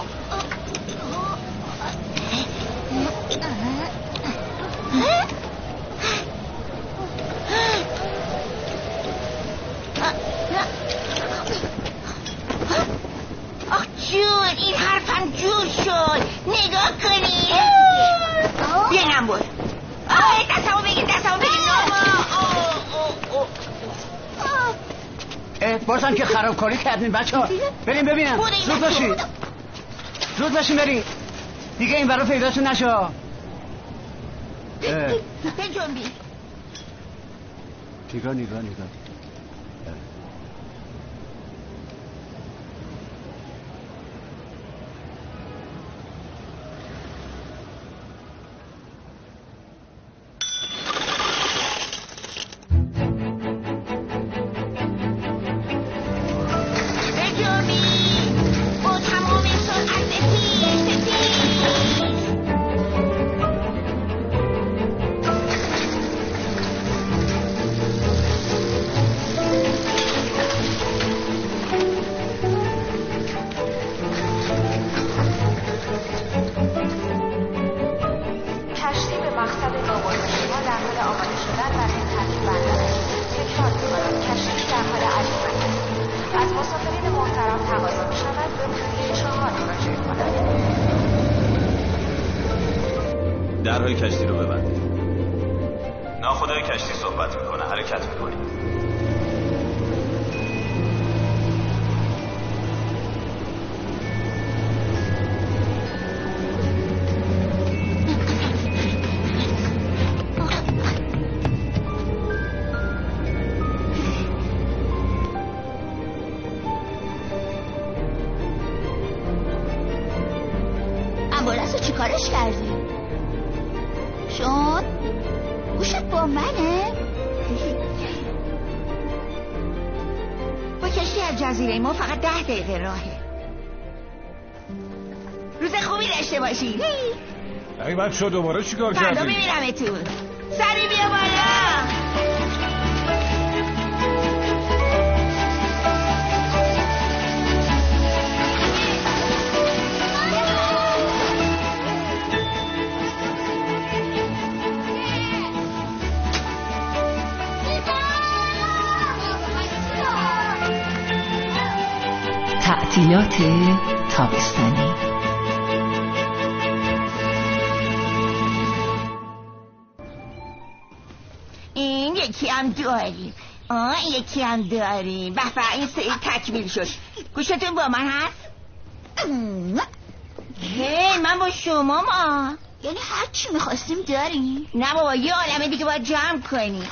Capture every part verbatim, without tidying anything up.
آخ جون این حرفم جور شد. نگاه کنی بینم بود. آه دستمو بگیر دستمو بگیر بازم که خرابکاری کردین بچه ها. بریم ببینم. زود باشید زود باشین بریم دیگه این برا پیداتون نشو. بجنبی نگاه نگاه نگاه. درهای کشتی رو ببندید. ناخدای کشتی صحبت میکنه. حرکت میکنید. امبولانس رو چی کارش کردی؟ شون گوشت با منه؟ با کشتی از جزیره ما فقط ده دقیقه راهه. روز خوبی داشته باشید. ای بچه دوباره چی کار کردی؟ فردا میبینم اتون. سری بیا بالا. تعطیلات تابستانی. این یکی هم داریم. آه این یکی هم داریم. بفر این سری تکمیل شد. گوشتون با من هست؟ هی من با شما ما یعنی هر چی میخواستیم داریم؟ نه بابا یه عالمه دیگه باید جمع کنیم.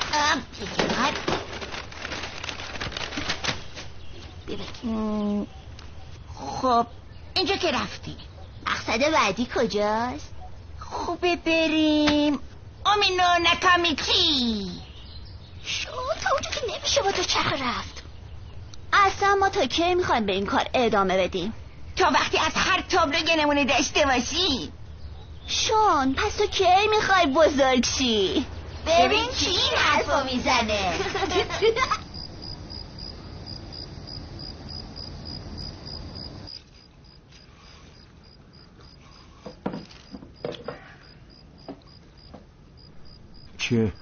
خب اینجا که رفتی مقصد بعدی کجاست؟ خوبه بریم آمینو نکامیکی. شو تا اونجا که نمیشه با تو چرخ رفت. اصلا ما تا کی میخوایم به این کار ادامه بدیم؟ تا وقتی از هر تابلو یه نمونه داشته باشی. شون پس تو کی میخوای بزرگ شی؟ ببین کی این حرفو میزنه. چیه؟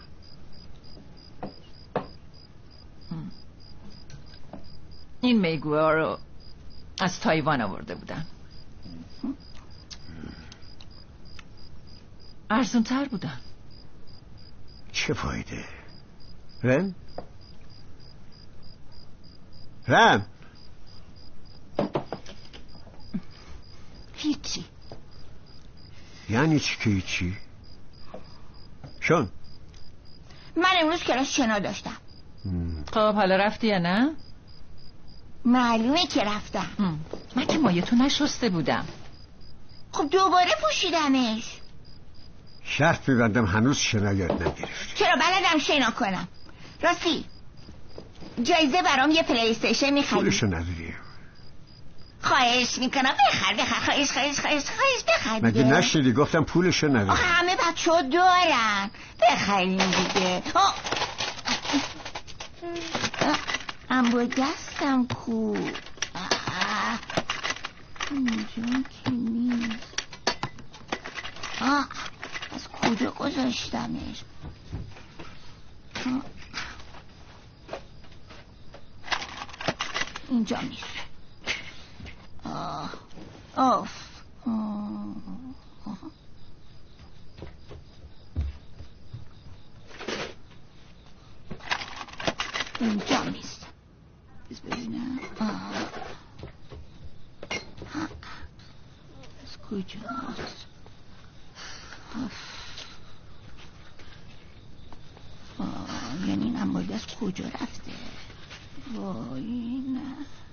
این میگوها رو از تایوان آورده بودن. ارزون تر بودن. چه فایده؟ رم؟ رم؟ هیچی. یعنی چی که هیچی؟ شون من امروز کلاس شنا داشتم. خب حالا رفتی یا نه؟ معلومه که رفتم. من که مایتو نشسته بودم. خب دوباره پوشیدمش. شرط میبندم هنوز شنا یاد نگرفتی. چرا بلدم شنا کنم. راستی جایزه برام یه پلی استیشن میخری؟ پولشو نداری. خواهش میکنم بخر بخر خواهش خواهش خواهش خواهش بخر دیگه. مگه نشنیدی گفتم پولشو نداری. آخه همه بچه ها دارن بخریم دیگه. ام با دستم کو. اینجا که نیست. آه از کجا گذاشتمش؟ اینجا نیست. آه آف آه. اینجا نیست. بس ببینم. آه. از کجاست؟ آه. یعنی این امبالی از کجا رفته؟ وای نه.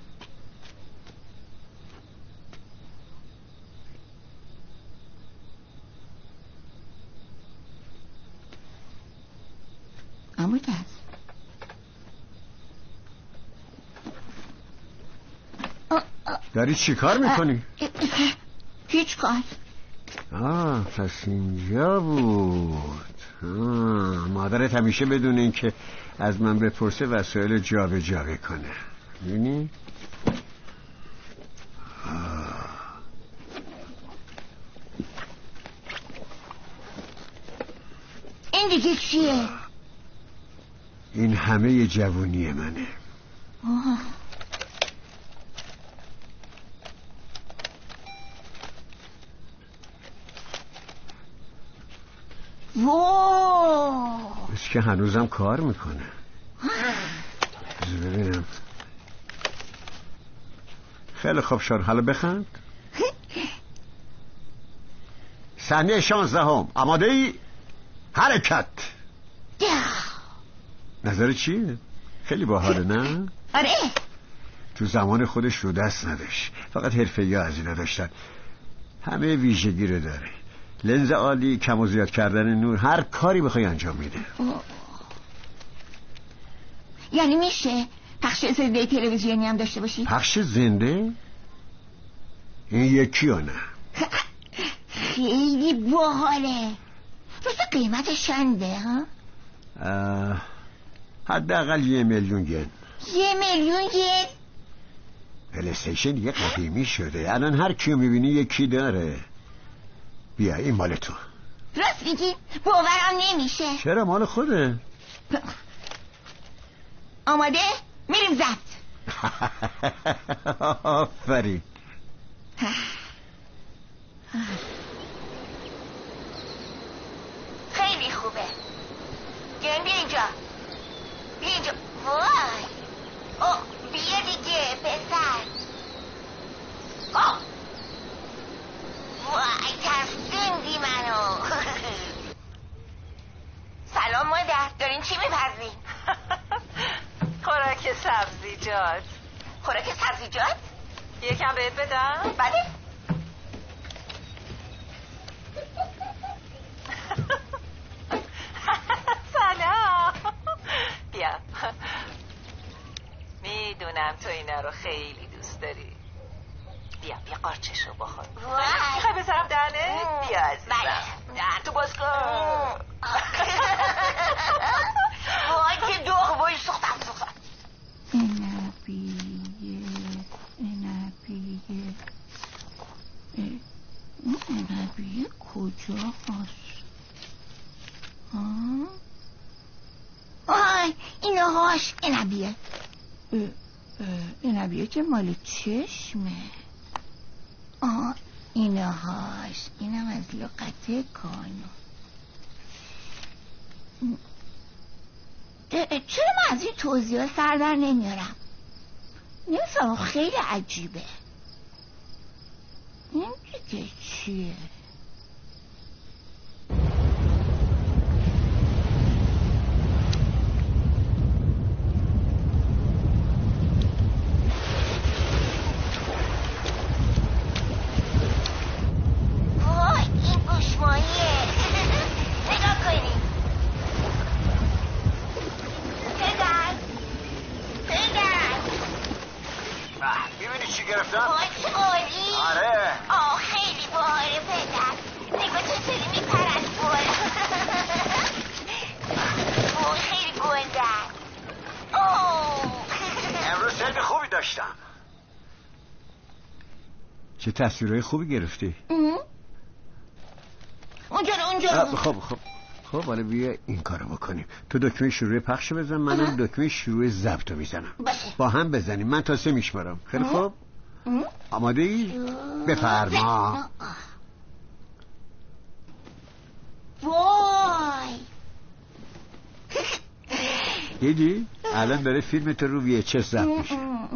امبالی هست. داری چی کار میکنی؟ هیچ کار. آه پس اینجا بود. آه مادرت همیشه بدون این که از من بپرسه وسایل جا به جا بکنه. می‌بینی؟ این دیگه چیه؟ این همه جوونی منه. آه. وووو بس که هنوزم کار میکنه. ببینم. خیلی خوب شد. حالا بخند. صحنه شانزده هم آماده ای؟ حرکت. نظر چیه؟ خیلی باحاله نه؟ آره. تو زمان خودش رو دست نداشت. فقط حرفه‌ای ها از اینا داشتن. همه ویژگی رو داره. لنز عالی، کم و زیاد کردن نور، هر کاری بخوای انجام میده. یعنی میشه پخش زنده تلویزیونی هم داشته باشی؟ پخش زنده؟ این یکی ها نه. خیلی باحاله. راستا قیمتش چنده ها؟ حداقل یه میلیون ین. یه میلیون ین؟ پلی استیشن یه قدیمی شده. الان هر کیو میبینی یکی داره. بیا این مال تو. راست میگی؟ باورم نمیشه. چرا مال خوده؟ آماده؟ میریم زد. آفرین. خیلی خوبه. جن بیا اینجا. بیا اینجا. وای او بیا دیگه پسر. آه وای ترسوندی منو. سلام مادر، دارین چی میپزین؟ خوراک سبزیجات. خوراک سبزیجات؟ یکم بهت بدم؟ بله. سلام. بیا. میدونم تو اینا رو خیلی دوست داری. بیا بیا قارچشو بخور. میخوای بذارم دهنه؟ بیا عزیزم. بله. دهن تو باز کن. وای که دوغ بایی سختم سختم. انبیه انبیه این انبیه کجا هست؟ آی اینه هاش انبیه. انبیه که مال چشمه. آه اینه هاش. اینم از لغت کانو. چرا من از این توضیح سر در نمیارم؟ نمیفهمم. خیلی عجیبه. این دیگه چیه؟ وای این گوشماییه. نگاه کنیم. پدر پدر میبینی چی گرفتم؟ وای چه عالی. آره. آه خیلی باحاله پدر. چه تصویرهای خوبی گرفتی. اونجا اونجا. خب خب خب حالا بیا این کارو بکنیم. تو دکمه شروع پخش بزن، منم دکمه شروع ضبط میزنم. باشه. با هم بزنیم. من تا سه میشمارم. خیلی خوب. آماده ای؟ بفرما. وای دیدی؟ الان داره فیلم تو رو وی اچ اس ضبط میشه.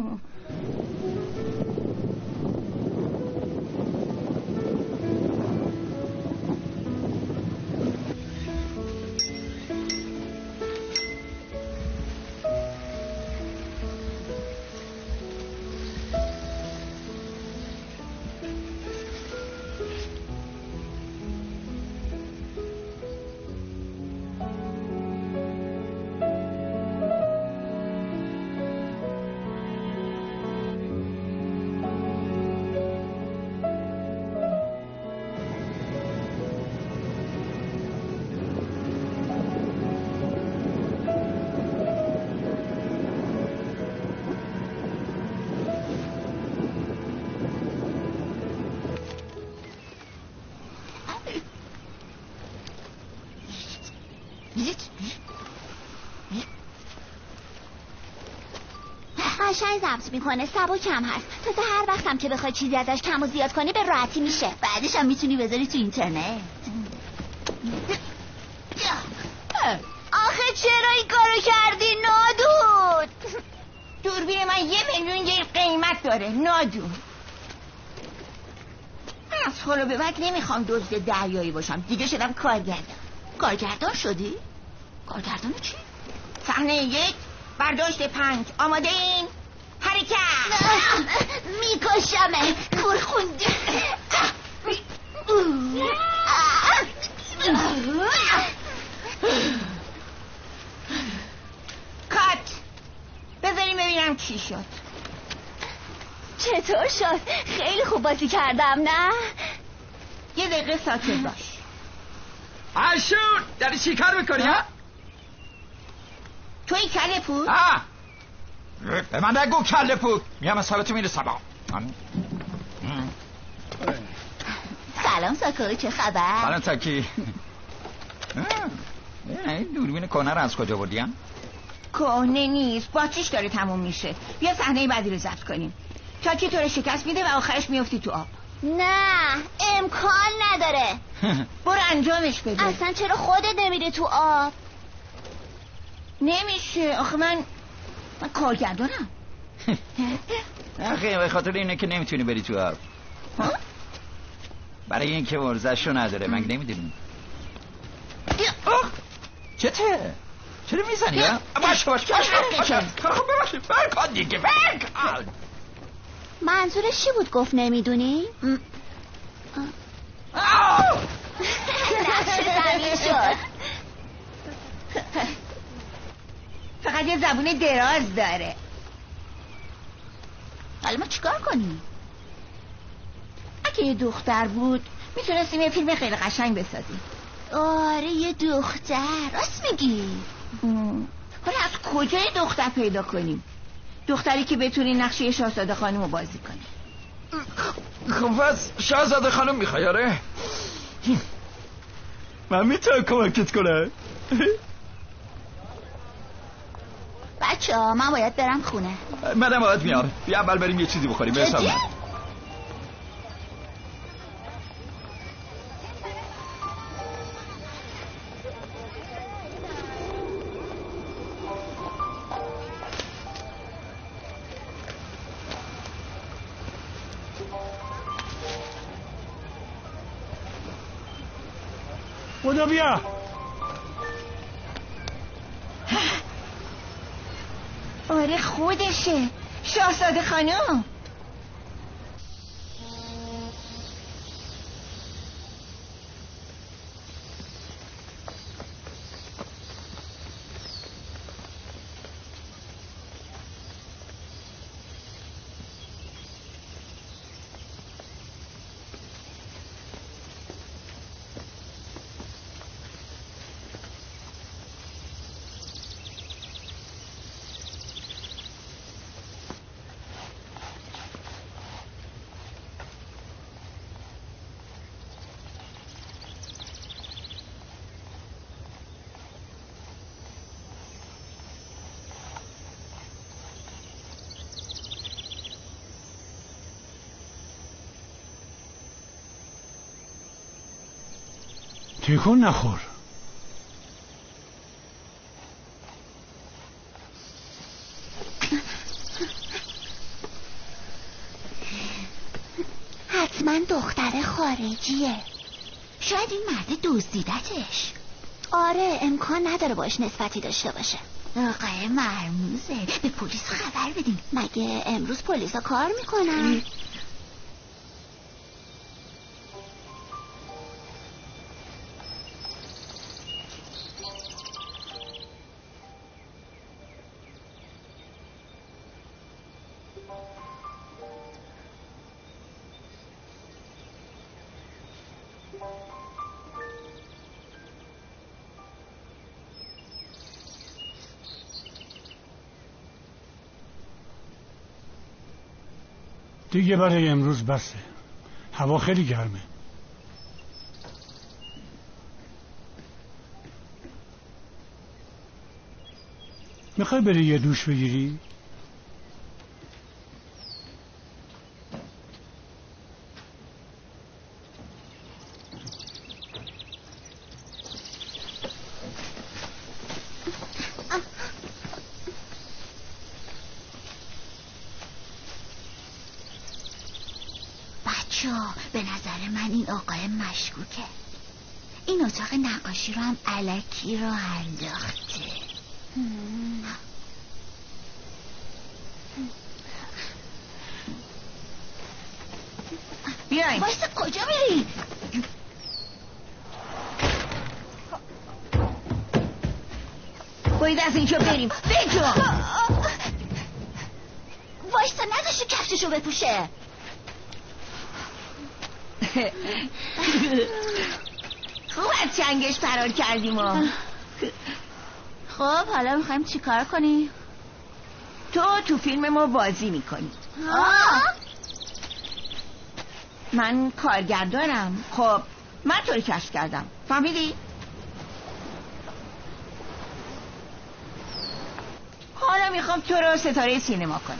قشنگ ضبط میکنه، سبک کم هست. تازه هر وقتم که بخوای چیزی ازش کم و زیاد کنی به راحتی میشه. بعدش هم میتونی بذاری تو اینترنت. آخه چرا این کارو کردی نادود؟ دوربین من یه میلیون یه قیمت داره نادود. از حالا به بعد نمیخوام دزد دریایی باشم. دیگه شدم کارگردان. کارگردان شدی؟ کارگردان چی؟ صحنه یک، برداشت پنج. آماده این؟ حرکت. میکشمه کور خوندی. کات. بذاریم ببینم چی شد. چطور شد؟ خیلی خوب بازی کردم نه؟ یه دقیقه ساکت باش. عشون داری چی کار میکنی ها؟ توی کله پود؟ آه به من نگو کله پود. میام از حالتو میرسم. سلام ساکو، چه خبر؟ سلام ساکی. این دوربین کهنه رو از کجا بردیم؟ کهنه نیست، باتریش داره تموم میشه. بیا صحنه بعدی رو ضبط کنیم. چاکی تو رو شکست میده و آخرش میفتی تو آب. نه امکان نداره. برو انجامش بده. اصلا چرا خودت نمیره تو آب؟ نمیشه آخه من من کارگردانم. آخه به خاطر اینه که نمیتونی بری تو آب. برای اینکه ورزش رو نداره. من نمیدونم. چته؟ چرا میزنی ها؟ باشه باشه باشه باشه برکن دیگه برکن. منظورش چی بود گفت نمیدونی؟ نقش زمین شد. فقط یه زبون دراز داره. حالا ما چیکار کنیم؟ اگه یه دختر بود میتونستیم یه فیلم خیلی قشنگ بسازیم. آره یه دختر، راست میگی. حالا از کجا یه دختر پیدا کنیم؟ دختری که بتونی نقشه شاهزاده خانم رو بازی کنی. خب پس شاهزاده خانم میخوای؟ آره من میتونم کمکت کنم. بچه ها من باید برم خونه. منم باید میام. بیا اول بریم یه چیزی بخوریم. برسم بودو بیا. آره خودشه شاهزاده خانم. تکون نخور. حتما دختر خارجیه. شاید این مرد دزدیدتش. آره امکان نداره باش نسبتی داشته باشه. آقای مرموزه، به پلیس خبر بدیم. مگه امروز پلیسا کار میکنن؟ دیگه برای امروز بسه. هوا خیلی گرمه. میخوای بری یه دوش بگیری؟ به نظر من این آقای مشکوکه. این اتاق نقاشی رو هم الکی رو انداخته. بیاین. وایسا کجا میری؟ باید از اینجا بریم. بجو. وایسا نذاشته کفششو بپوشه. خوب از چنگش فرار کردیم و. خب حالا میخوایم چی کار کنی؟ تو تو فیلم ما بازی میکنی. من کارگردانم. خب من تو رو کشف کردم، فهمیدی؟ حالا میخوام تو رو ستاره سینما کنم،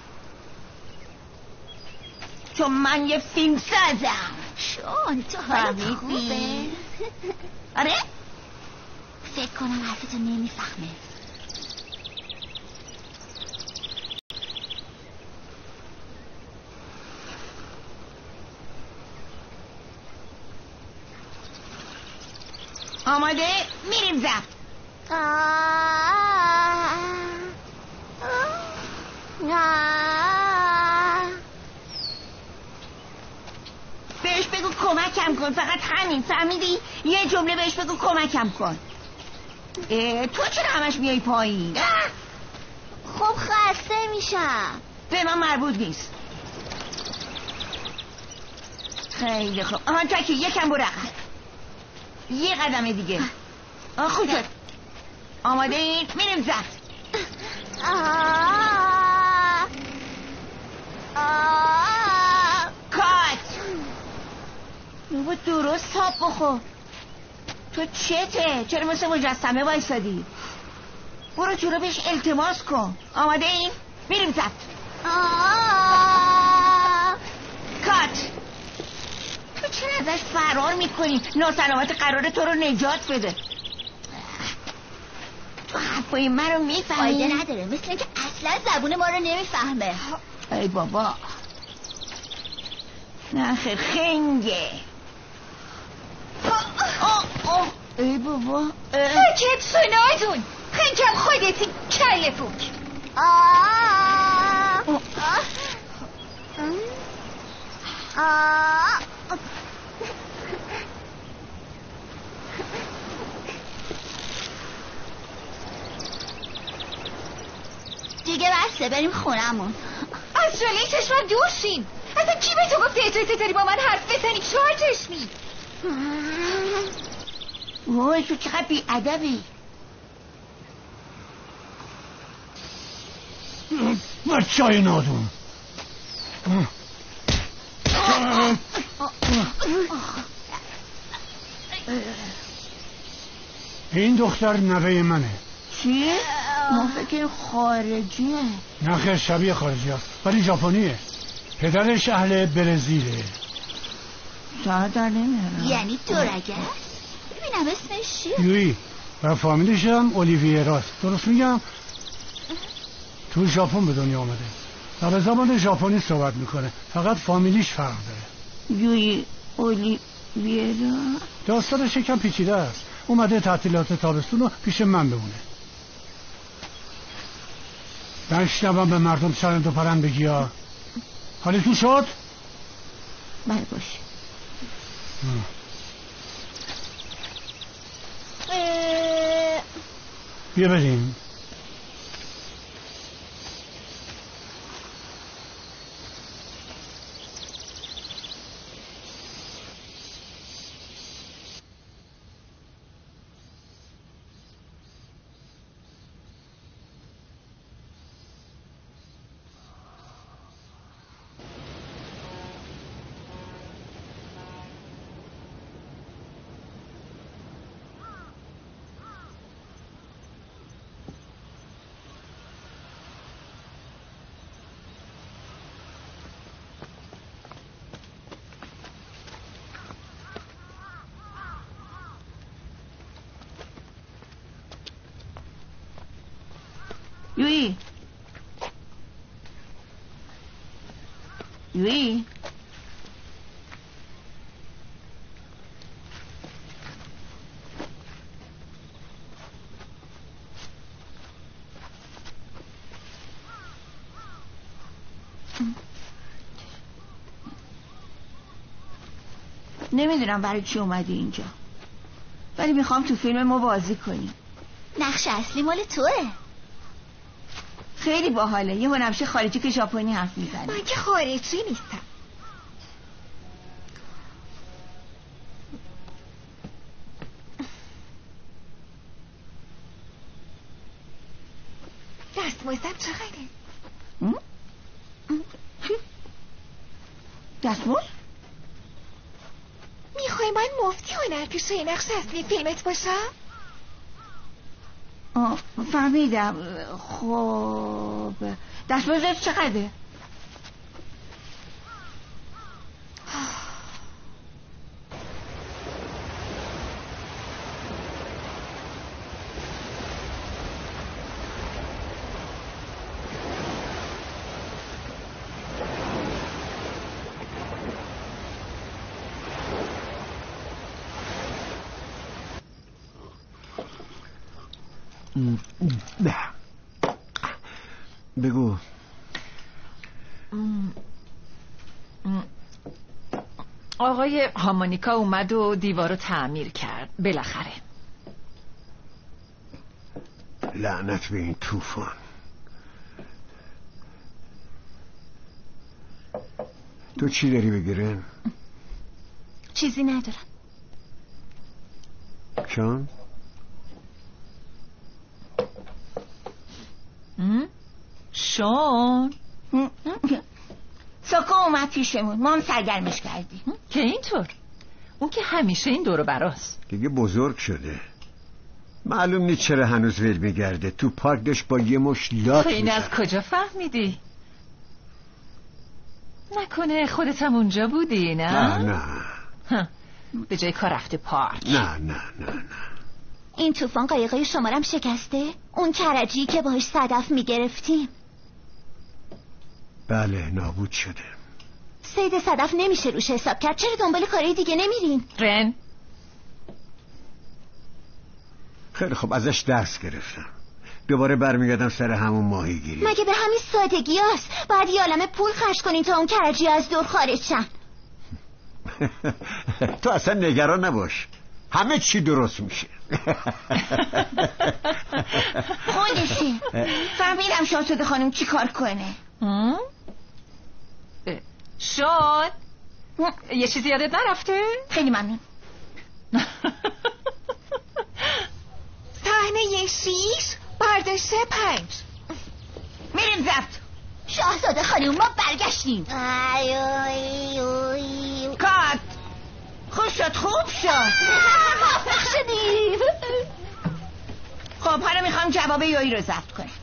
چون من یه فیلم سازم. شون تو حالت خوبه؟ آره؟ فکر کنم حرفتو نمیفهمه. آماده؟ میریم زفت. بهش بگو کمکم کن، فقط همین، فهمیدی؟ یه جمله بهش بگو کمکم کن. تو چرا همش میای پایین؟ خب خسته میشم. به من مربوط نیست. خیلی خوب. آهان تاکی یکم برو عقب. یه قدم دیگه. آه خوب شد. آماده این؟ میریم زفت. کات. بابا درست تاب بخور. تو چته؟ چرا مثل مجسمه وایسادی؟ برو جلو بهش التماس کن. آماده این؟ میریم زفت. کات. تو چرا ازش فرار میکنی؟ ناسلامت قراره تو رو نجات بده. تو حرفای من رو میفهمی؟ فایده نداره، مثل اینکه اصلا زبون ما رو نمیفهمه. ای بابا نه خیر خنگه. ای بابا ساکت سنازون، خنگم خودتی کله پوک. دیگه بسته، بریم خونمون. از جلوی چشمم دور شین. اصلا کی به تو گفت اجازه داری با من حرف بزنی؟ چهار چشمی. وای تو چقدر بی ادبی. بچه های نادون. این دختر نوه منه. چی؟ ما فکر خارجیه. نه خیر شبیه خارجی هست ولی ژاپنیه. پدرش اهل برزیله. شاید در نمیارم. یعنی دورگه؟ نمیدونم اسمش چیه. یوی و فامیلش هم اولیویراست. درست میگم؟ تو ژاپن به دنیا آمده و به زبان ژاپنی صحبت میکنه، فقط فامیلیش فرق داره. یوی اولیویرا داستانش یکم پیچیده است. اومده تعطیلات تابستون رو پیش من بمونه. نشنوم به مردم چرند و پرند بگی ها. حالی تو شد؟ بله باشه. بیا بریم. یوی یوی نمیدونم برای چی اومدی اینجا، ولی میخوام تو فیلم ما بازی کنی. نقش اصلی مال توه. خیلی باحاله. یه هنرمند خارجی که ژاپنی حرف میزنه. من که خارجی نیستم. دستمزدم چقدره؟ دستمزد؟ میخوای من مفتی هنرپیشه نقش اصلی فیلمت باشم؟ آه فهمیدم. خب دستمزدت چقدره؟ بگو. آقای هارمونیکا اومد و دیوارو تعمیر کرد بالاخره. لعنت به این طوفان. تو چی داری بگیرن؟ چیزی ندارم. چون؟ شون ساکو اومد پیشمون، ما هم سرگرمش کردیم. که اینطور؟ اون که همیشه این دور براست. دیگه بزرگ شده، معلوم نیست چرا هنوز ول میگرده. تو پارک داشت با یه مش لات تو این میزد. از کجا فهمیدی؟ نکنه خودت هم اونجا بودی نه؟ نه نه به جای کار رفته پارک. نه نه نه نه این طوفان قایقای شمارم شکسته؟ اون کرجی که باهاش صدف میگرفتیم؟ بله نابود شده. صید صدف نمیشه روش حساب کرد. چرا دنبال کاری دیگه نمیرین؟ رن خیلی خب ازش درس گرفتم. دوباره برمیگردم سر همون ماهیگیری. مگه به همین سادگی هست؟ باید یه عالمه پول خرج کنین تا اون کرجی از دور خارج شن. تو اصلا نگران نباش، همه چی درست میشه. خودشه. فهمیدم شاهزاده خانم چی کار کنه. شون یه چیزی یادت نرفته؟ خیلی ممنون. صحنه شیش برداشته پنج. میریم زفت. شاهزاده خانم ما برگشتیم. کات خوب شد خوب شد. موفق شدیم. خب حالا میخوام جواب یویی رو ضبط کنم.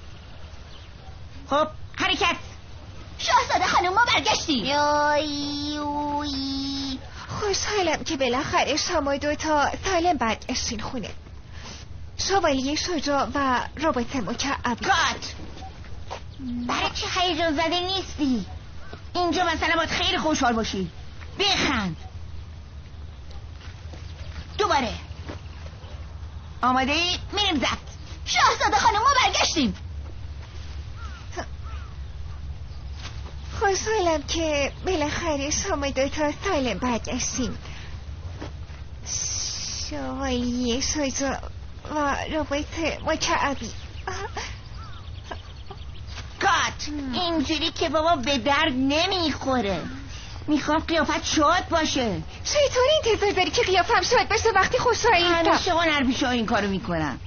خب حرکت. شاهزاده خانم ما برگشتیم. یوی. خب خوشحالم که بالاخره شما دوتا سالم برگشتین خونه. شوالیه شجاع و رابط مکعبی. کات برای چی هیجان زده نیستی؟ اینجا مثلا باید خیلی خوشحال باشی. بخند. دوباره آماده ای؟ میریم زد. شاهزاده خانم ما برگشتیم. خوشحالم که بالاخره شما دوتا سالم برگشتیم. شوالیه شجاع و رابط مکعبی. کات اینجوری که بابا به درد نمیخوره. میخوام قیافت شاد باشه. چطور انتظار داری که قیافم شاد باشه وقتی خوشحالی نیستم؟ همیشه هنرپیشه ها این کارو میکنن.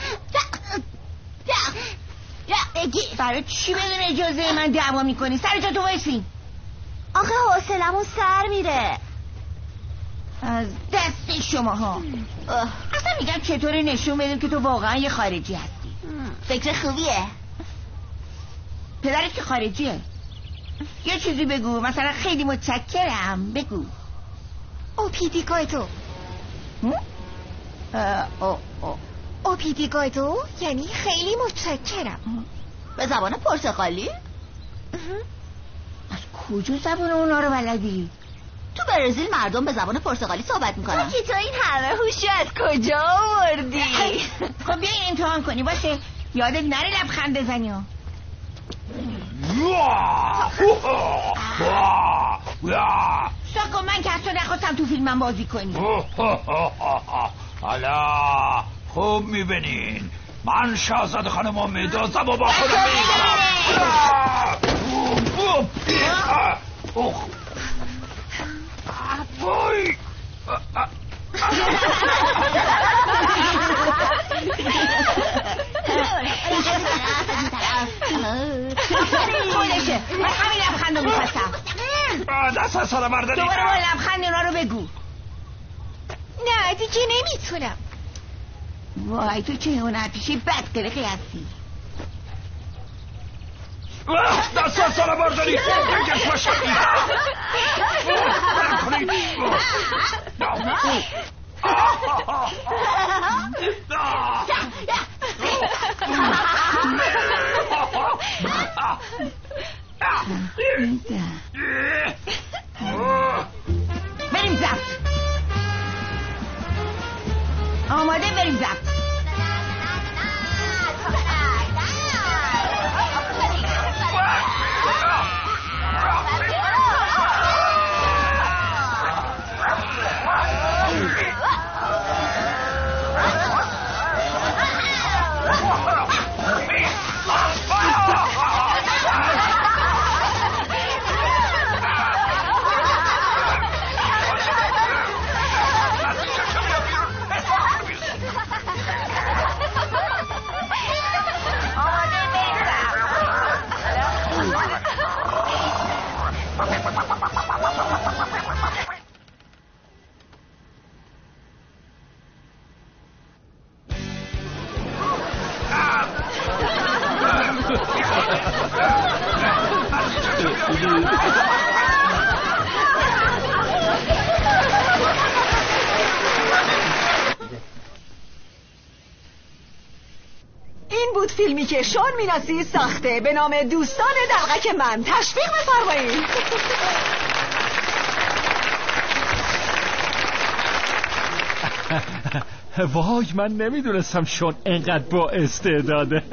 برای چی بدون اجازه من دعوا میکنی؟ سر جا تو وایسی. آخه حوصلمون سر میره از دست شماها. اصلا میگم چطوری نشون بدیم که تو واقعا یه خارجی هستی. فکر خوبیه. پدرت که خارجیه. یه چیزی بگو، مثلا خیلی متشکرم بگو. اوپیدیگادو. اوپیدیگادو یعنی خیلی متشکرم. به زبان پرتغالی؟ از کجا زبان اونا رو بلدی؟ تو برزیل مردم به زبان پرتغالی صحبت میکنن. تو تو این همه هوشو از کجا آوردی؟ خب بیا این امتحان کنی باشه، یادت نره لبخند بزنی ها. ساکو من که از تو نخواستم تو فیلمم بازی کنی. حالا خوب میبینین من شاهزاده خانم رو میدازم و با خودم میبرم. وای خودشه. من همین لبخند رو میخواستم. دست از سالا برداری. دوباره با لبخند اونا رو بگو. نه دیگه نمیتونم. وای تو چه هنرپیشه بدقلقی هستی. دست از سالا برداری. نگش باشم. بریم زفت. آماده بریم زفت. این بود فیلمی که شون میناسی ساخته به نام دوستان دلغک من. تشویق بفرمایید. وای من نمیدونستم شون اینقدر با استعداده.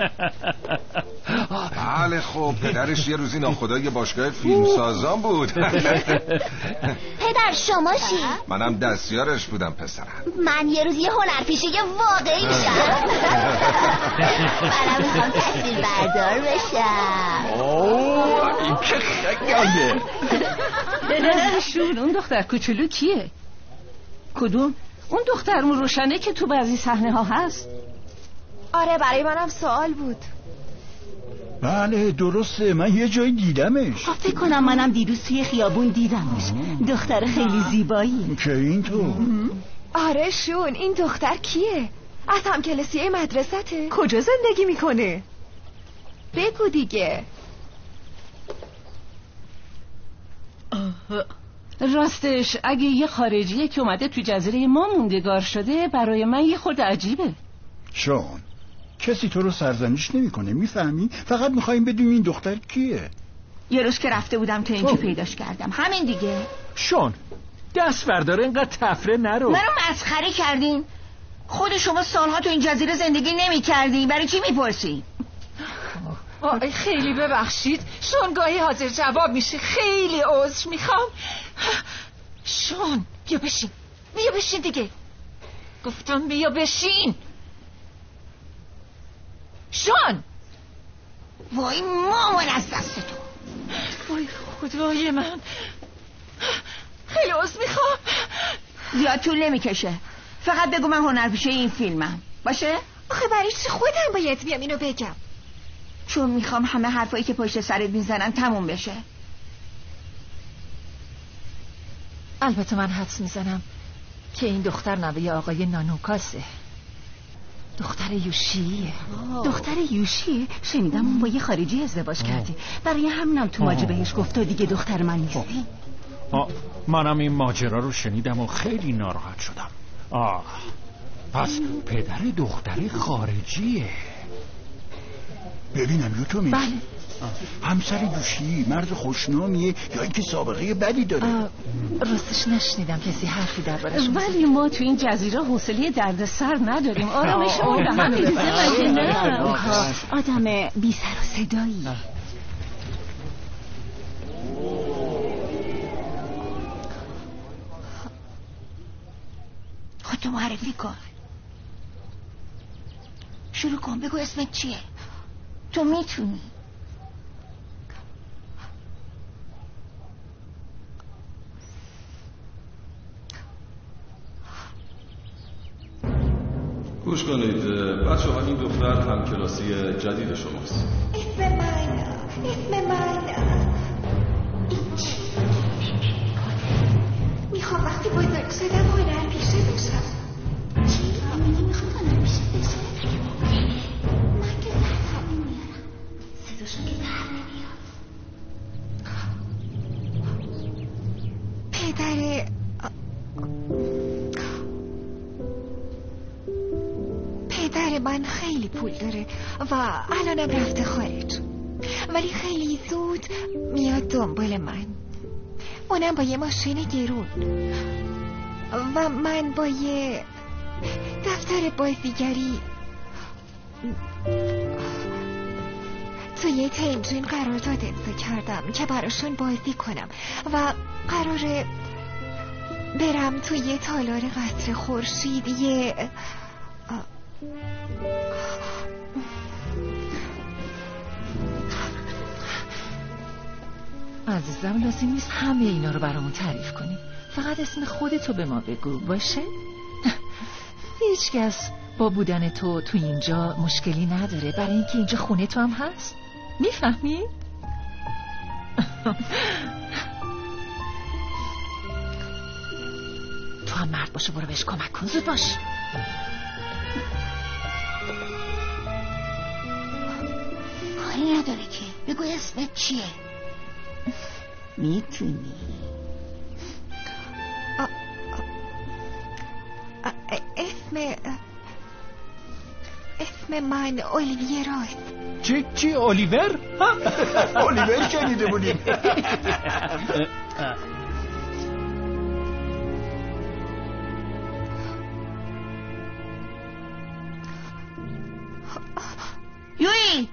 بله خب پدرش یه روزی ناخدای باشگاه فیلمسازان بود. پدر شما چی؟ منم دستیارش بودم پسرم. من یه روز یه هنرپیشه واقعی میشم. منم میخوام تصویر بردار بشم. اوه این که خیلیه. شون اون دختر کوچولو کیه؟ کدوم؟ اون دخترمون روشنه که تو بعضی صحنه ها هست. آره برای منم سوال بود. بله درسته من یه جایی دیدمش. فکر کنم منم دیروز توی خیابون دیدمش. دختر خیلی زیبایی. که این تو؟ آره شون این دختر کیه؟ از همکلاسیه مدرسته؟ کجا زندگی میکنه؟ بگو دیگه. راستش اگه یه خارجیه که اومده تو جزیره ما موندگار شده برای من یه خورده عجیبه. شون کسی تو رو سرزنش نمیکنه، میفهمی؟ فقط میخوایم بدونیم این دختر کیه. یه روز که رفته بودم تا اینجا پیداش کردم، همین دیگه. شون دست برداره اینقدر تفره نرو. منو مسخره کردین؟ خود شما سالها تو این جزیره زندگی نمی کردین، برای چی میپرسی؟ آی خیلی ببخشید، شون گاهی حاضر جواب میشه، خیلی عذر میخوام. شون بیا بشین، بیا بشین دیگه، گفتم بیا بشین. شون وای مامان از دست تو. وای خدای من، خیلی عذر میخوام. زیاد طول نمیکشه، فقط بگو من هنرپیشه این فیلمم باشه؟ آخه برای چی خودم باید بیام اینو بگم؟ چون میخوام همه حرفایی که پشت سرت میزنن تموم بشه. البته من حدس میزنم که این دختر نوه آقای نانوکاسه، دختر یوشیه. دختر یوشی؟ شنیدم اون با یه خارجی ازدواج کرده، برای همینم تو ماجه بهش گفت تو دیگه دختر من نیستی. آه. منم این ماجرا رو شنیدم و خیلی ناراحت شدم. آه پس پدر دختر خارجیه. ببینم یو تو می بله. همسر یوشی مرد خوشنامیه یا اینکه سابقه بدی داره؟ راستش نشنیدم کسی حرفی دربارش میزنه، ولی ما تو این جزیره حوصله درد سر نداریم. آرامشمون به هم میریزه. مگه نه؟ آدم بی سر و صدایی. خودتو معرفی کن، شروع کن، بگو اسمت چیه؟ تو میتونی. گوش کنید بچه ها، این دختر هم کلاسی جدید شماست. اسم من اسم من میخوام وقتی بزرگ شدم هنرپیشه بشم. چی؟ میگی میخواد هنرپیشه بشه؟ من که زهر نمیارم، صداشون که زهر نمیاد. پدر پدر من خیلی پول داره و الانم رفته خارج، ولی خیلی زود میاد دنبال من، اونم با یه ماشین گرون و من با یه دفتر بازیگری توی یه تنجین قرارداد امضا کردم که براشون بازی کنم و قراره برم توی یه تالار قصر خورشید یه عزیزم لازم نیست همه اینا رو برامون تعریف کنی، فقط اسم خودتو به ما بگو باشه؟ هیچ کس با بودن تو تو اینجا مشکلی نداره، برای اینکه اینجا خونه تو هم هست، میفهمی؟ تو هم مرد باشه، برو بهش کمک کن، زود باش. کاری نداره که، بگو اسمت چیه؟ میتونی. اسم اسم من اولیویر است. چی چی اولیور؟ اولیور شنیده بودیم. یوی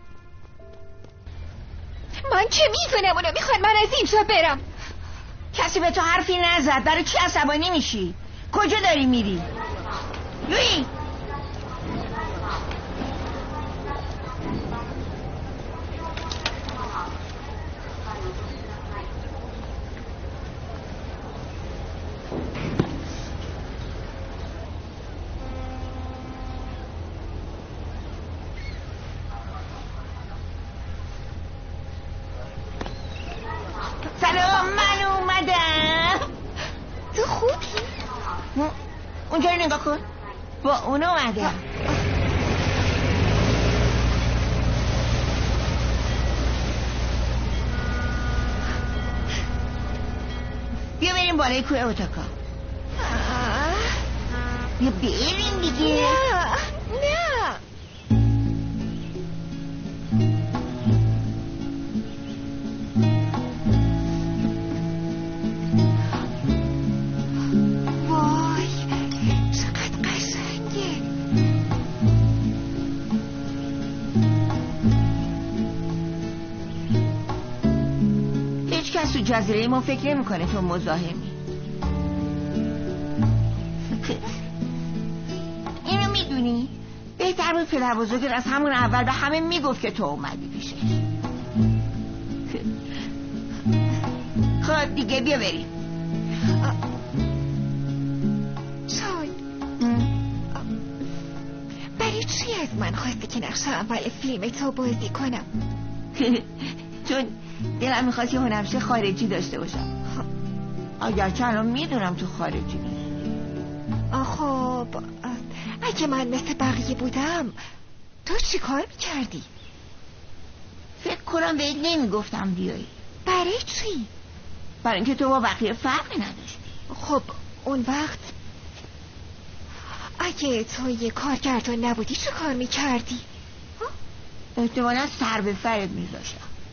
من چه میدونم اونا میخوان من از اینجا برم. کسی به تو حرفی نزد، برای چی عصبانی میشی؟ کجا داری میری؟ یوی سلام، من اومدم. تو خوبی؟ اونجا رو نگاه کن، با اون اومدم. بالای کوه اوتاکا. یا بریم دیگه. نه نه وای چقدر قشنگه. هیچ کس تو جزیره ما فکر نمی‌کنه تو مزاحمی. اینو میدونی؟ بهتر بود پدر بزرگت از همون اول به همه میگفت که تو اومدی پیشش. خب دیگه بیا بریم. شان برای چی از من خواستی که نقش اول فیلم تو بازی کنم؟ چون دلم میخواست یه هنرمند خارجی داشته باشم. اگرچه الان میدونم تو خارجی نیست. خب اگه من مثل بقیه بودم تو چی کار میکردی؟ فکر کنم بهت نمیگفتم بیایی. برای چی؟ برای اینکه تو با بقیه فرقی نداشتی. خب اون وقت اگه تو یه کارگردان نبودی چه کار میکردی؟ احتمالا سر به فرد میذاشتم.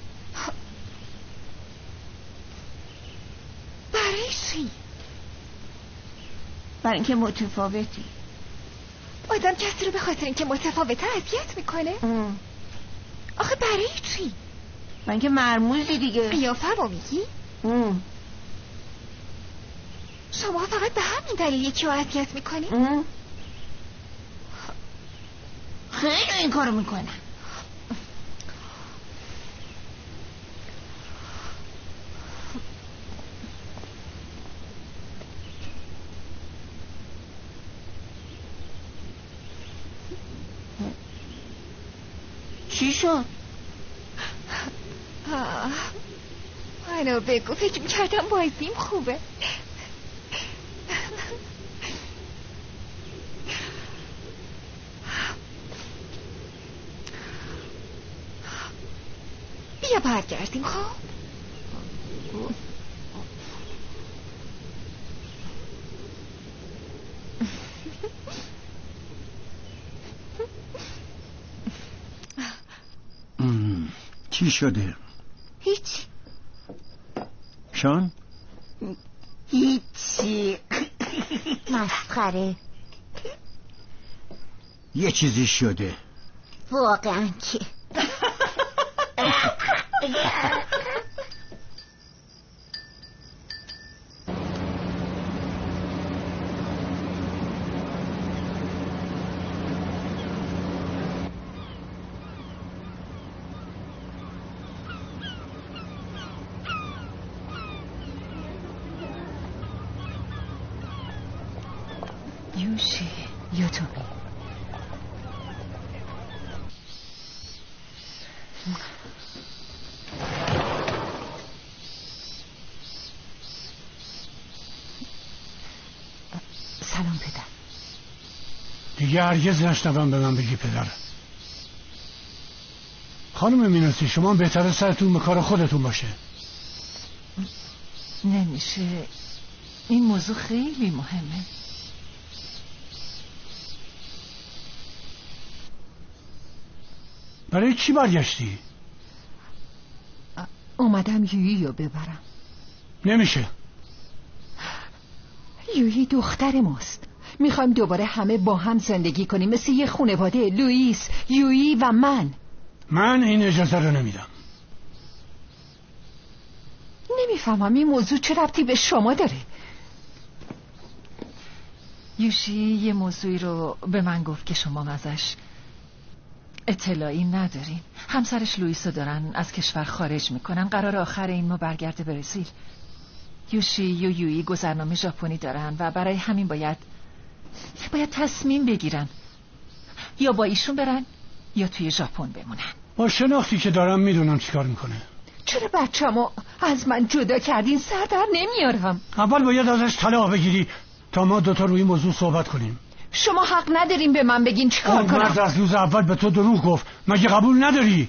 برای چی؟ برای اینکه متفاوتی. آدم کسی رو به خاطر اینکه متفاوته اذیت میکنه؟ ام. آخه برای چی؟ برای اینکه مرموزی دیگه. قیافه‌مو میگی؟ ام. شما فقط به همین دلیل یکی رو اذیت میکنی؟ ام. خیلی این کارو میکنن. چی شد؟ منو بگو، فکر میکردم بازیم خوبه. بیا برگردیم. خب چی شده؟ هیچ. شان؟ هیچی. مسخره. یه چیزی شده. واقعا که یوشی یوتوبی سلام پدر. دیگه هرگز نشنوم به من بگی پدر. خانم میناسی شما بهتره سرتون به کار خودتون باشه. نمیشه، این موضوع خیلی مهمه. برای چی برگشتی؟ اومدم یویی رو ببرم. نمیشه. یویی دختر ماست. میخوایم دوباره همه با هم زندگی کنیم مثل یه خانواده. لوئیس، یویی و من. من این اجازه رو نمیدم. نمیفهمم این موضوع چه ربطی به شما داره. یوشی یه موضوعی رو به من گفت که شما ازش اطلاعی ندارین. همسرش لوئیس رو دارن از کشور خارج میکنن. قرار آخر این ماه برگرده برزیل. یوشی و یویی گذرنامه ژاپنی دارن و برای همین باید باید تصمیم بگیرن، یا با ایشون برن یا توی ژاپن بمونن. با شناختی که دارم میدونم چیکار میکنه. چرا بچه‌مو از من جدا کردین؟ سر در نمیارم. اول باید ازش طلاق بگیری تا ما دوتا روی موضوع صحبت کنیم. شما حق ندارین به من بگین چیکار کنم. مرد از روز اول به تو دروغ گفت، مگه قبول نداری؟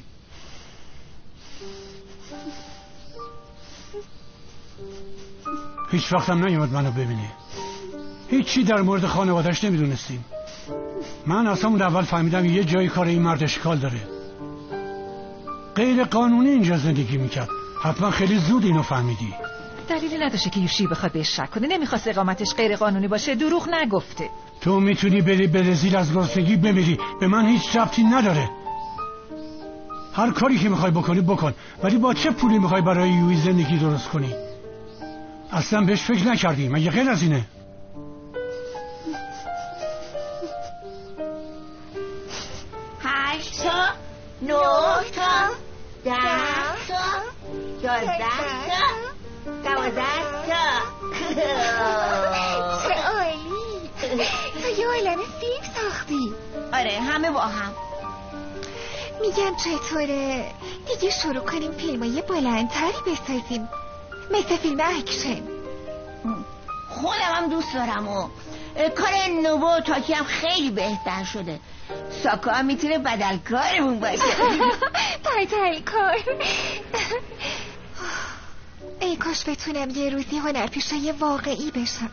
هیچ وقتم نیومد منو ببینه. هیچی در مورد خانواده‌اش نمیدونستیم. من اصلا اون اول فهمیدم یه جایی کار این مرد اشکال داره. غیر قانونی اینجا زندگی میکرد. حتما خیلی زود اینو فهمیدی. دلیلی نداشته که یوشی بخواد بهش شک کنه. نمیخواست اقامتش غیر قانونی باشه. دروغ نگفته. تو میتونی بری برزیل از گرسنگی بمیری، به من هیچ ربطی نداره. هر کاری که میخوای بکنی بکن، ولی با چه پولی میخوای برای یوی زندگی درست کنی؟ اصلا بهش فکر نکردی مگه غیر از اینه؟ هشت تا، نه تا، ده تا، یازده تا، دوازده تا. چه عالی! تو یه عالم فیلم ساختی. آره همه با هم. میگم چطوره دیگه شروع کنیم فیلمای بلندتری بسازیم، مثل فیلم اکشن. خودم هم دوست دارم و کار نوبو تاکی هم خیلی بهتر شده. ساکا هم میتونه بدلکارمون باشه. بدلکار. ای کاش بتونم یه روزی هنرپیشه واقعی بشم.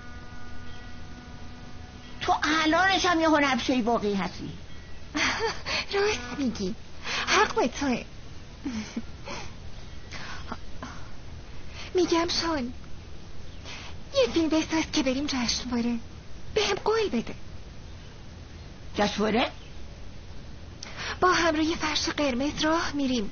تو الانش هم یه هنرپیشه واقعی هستی. راست میگی، حق به توه. میگم شون یه فیلم بساز که بریم جشنواره. به هم قول بده. جشنواره؟ با هم روی فرش قرمز راه میریم.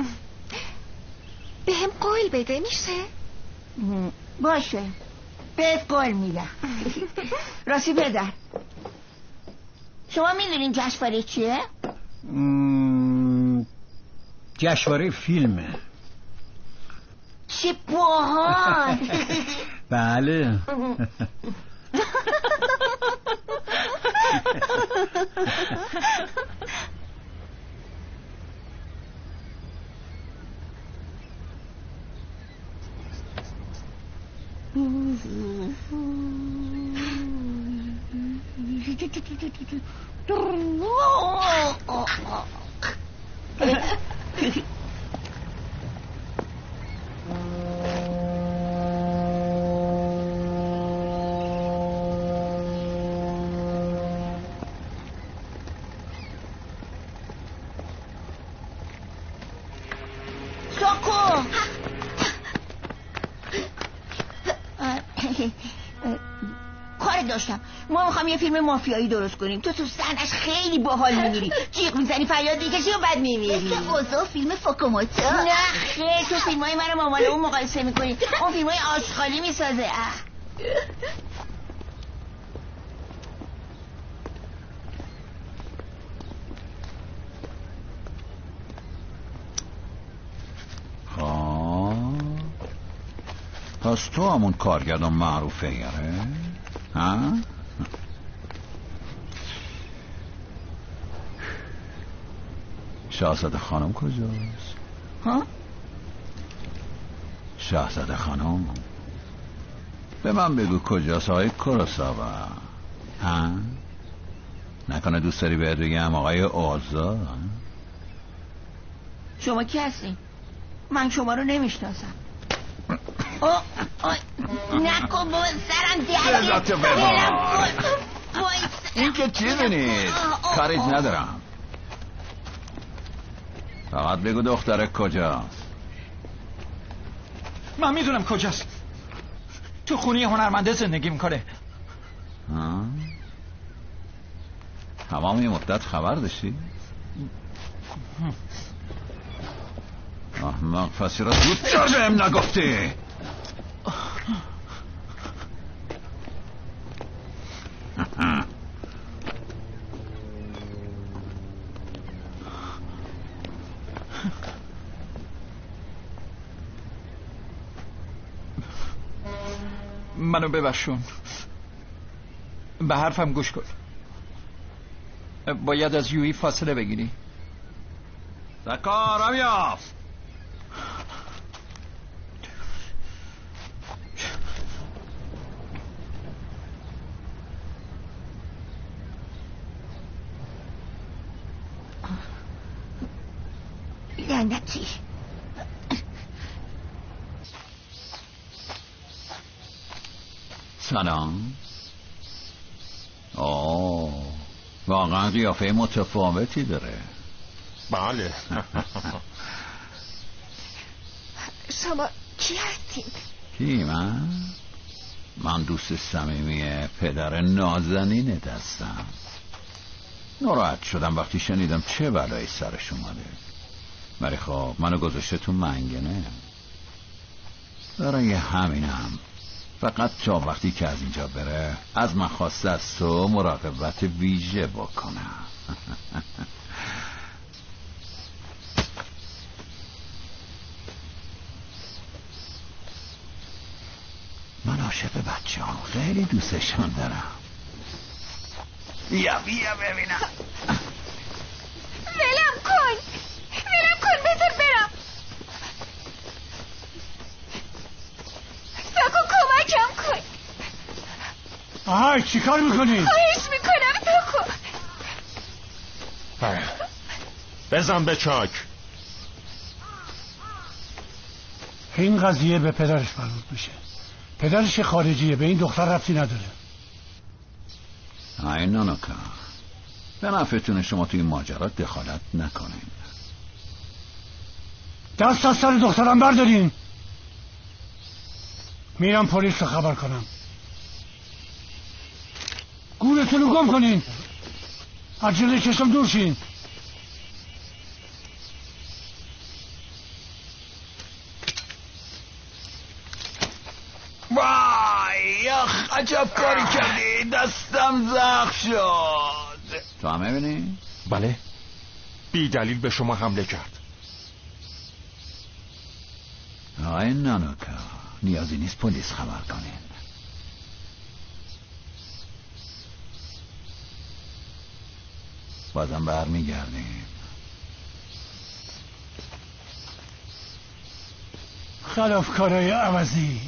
به هم قول بده میشه؟ باشه بهت قول میدم. راستی پدر، شما میدونین جشنواره چیه؟ جشنواره فیلمه. چه باحال. بله. ساکو کار داشتم. ما میخوام یه فیلم مافیایی درست کنیم. تو تو صحنش خیلی باحال میمیری، جیغ میزنی، فریاد میکشی و بعد میمیری. مثل اوزو فیلم فوکوموتو. نه خیلی تو فیلمای من مامان اون مقایسه میکنی. اون فیلمای آشغالی میسازه. پس تو همون کارگردان معروفه یاره؟ ها؟ شاهزاده خانم کجاست؟ ها؟ شاهزاده خانم به من بگو کجاست آقای کوروساوا؟ ها؟ نکنه دوست داری بهت بگم آقای اوزا؟ شما کی هستی؟ من شما رو نمیشناسم. اوه نکن با سرم دیگه. لذت ببار. این که چیزی نیست، کاریت ندارم. فقط بگو دختر کجاست. من میدونم کجاست. تو خونی هنرمنده زندگی میکنه. ها؟ تمام یه مدت خبر داشتی؟ احمق فسی را زود چرا بهم نگفتی؟ منو ببخشون، به حرفم گوش کن. باید از یویی فاصله بگیری. سکار امیاف لعنتی. سلام. آه واقعا قیافه متفاوتی داره. بله. شما کی هستید؟ کی من؟ من دوست صمیمی پدر نازنینت هستم. ناراحت شدم وقتی شنیدم چه بلایی سرش اومده، ولی خب منو گذاشته تو منگنه. برای همینم فقط تا وقتی که از اینجا بره از من خواسته از تو مراقبت ویژه بکنم. من عاشق بچه هم خیلی دوستشان دارم. بیا بیا ببینم. ولم کن ولم کن بذار برم. ساکو کمکم کن. آهای چی کار میکنی؟ خواهش میکنم ساکو. بزن به چاک. این قضیه به پدرش مربوط میشه. پدرش خارجیه، به این دختر ربطی نداره. ای نانوکا، به نفعتون شما توی این ماجرا دخالت نکنین. دست از سر دخترم بردارین. میرم پلیس رو خبر کنم. گورتون رو گم کنین. از جلوی چشم دور شین. وای اخ عجب کاری کردی، دستم زخم شد. تو هم میبینی؟ بله، بی دلیل به شما حمله کرد. آی نانوکا، نیازی نیست پلیس خبر کنین. بازم برمیگردیم. خلافکارای عوضی.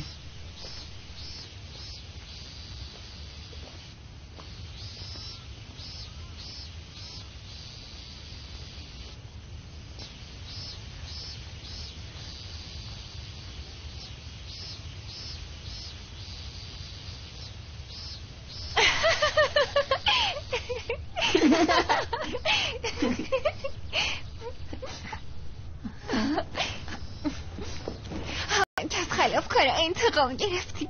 انتقام گرفتی.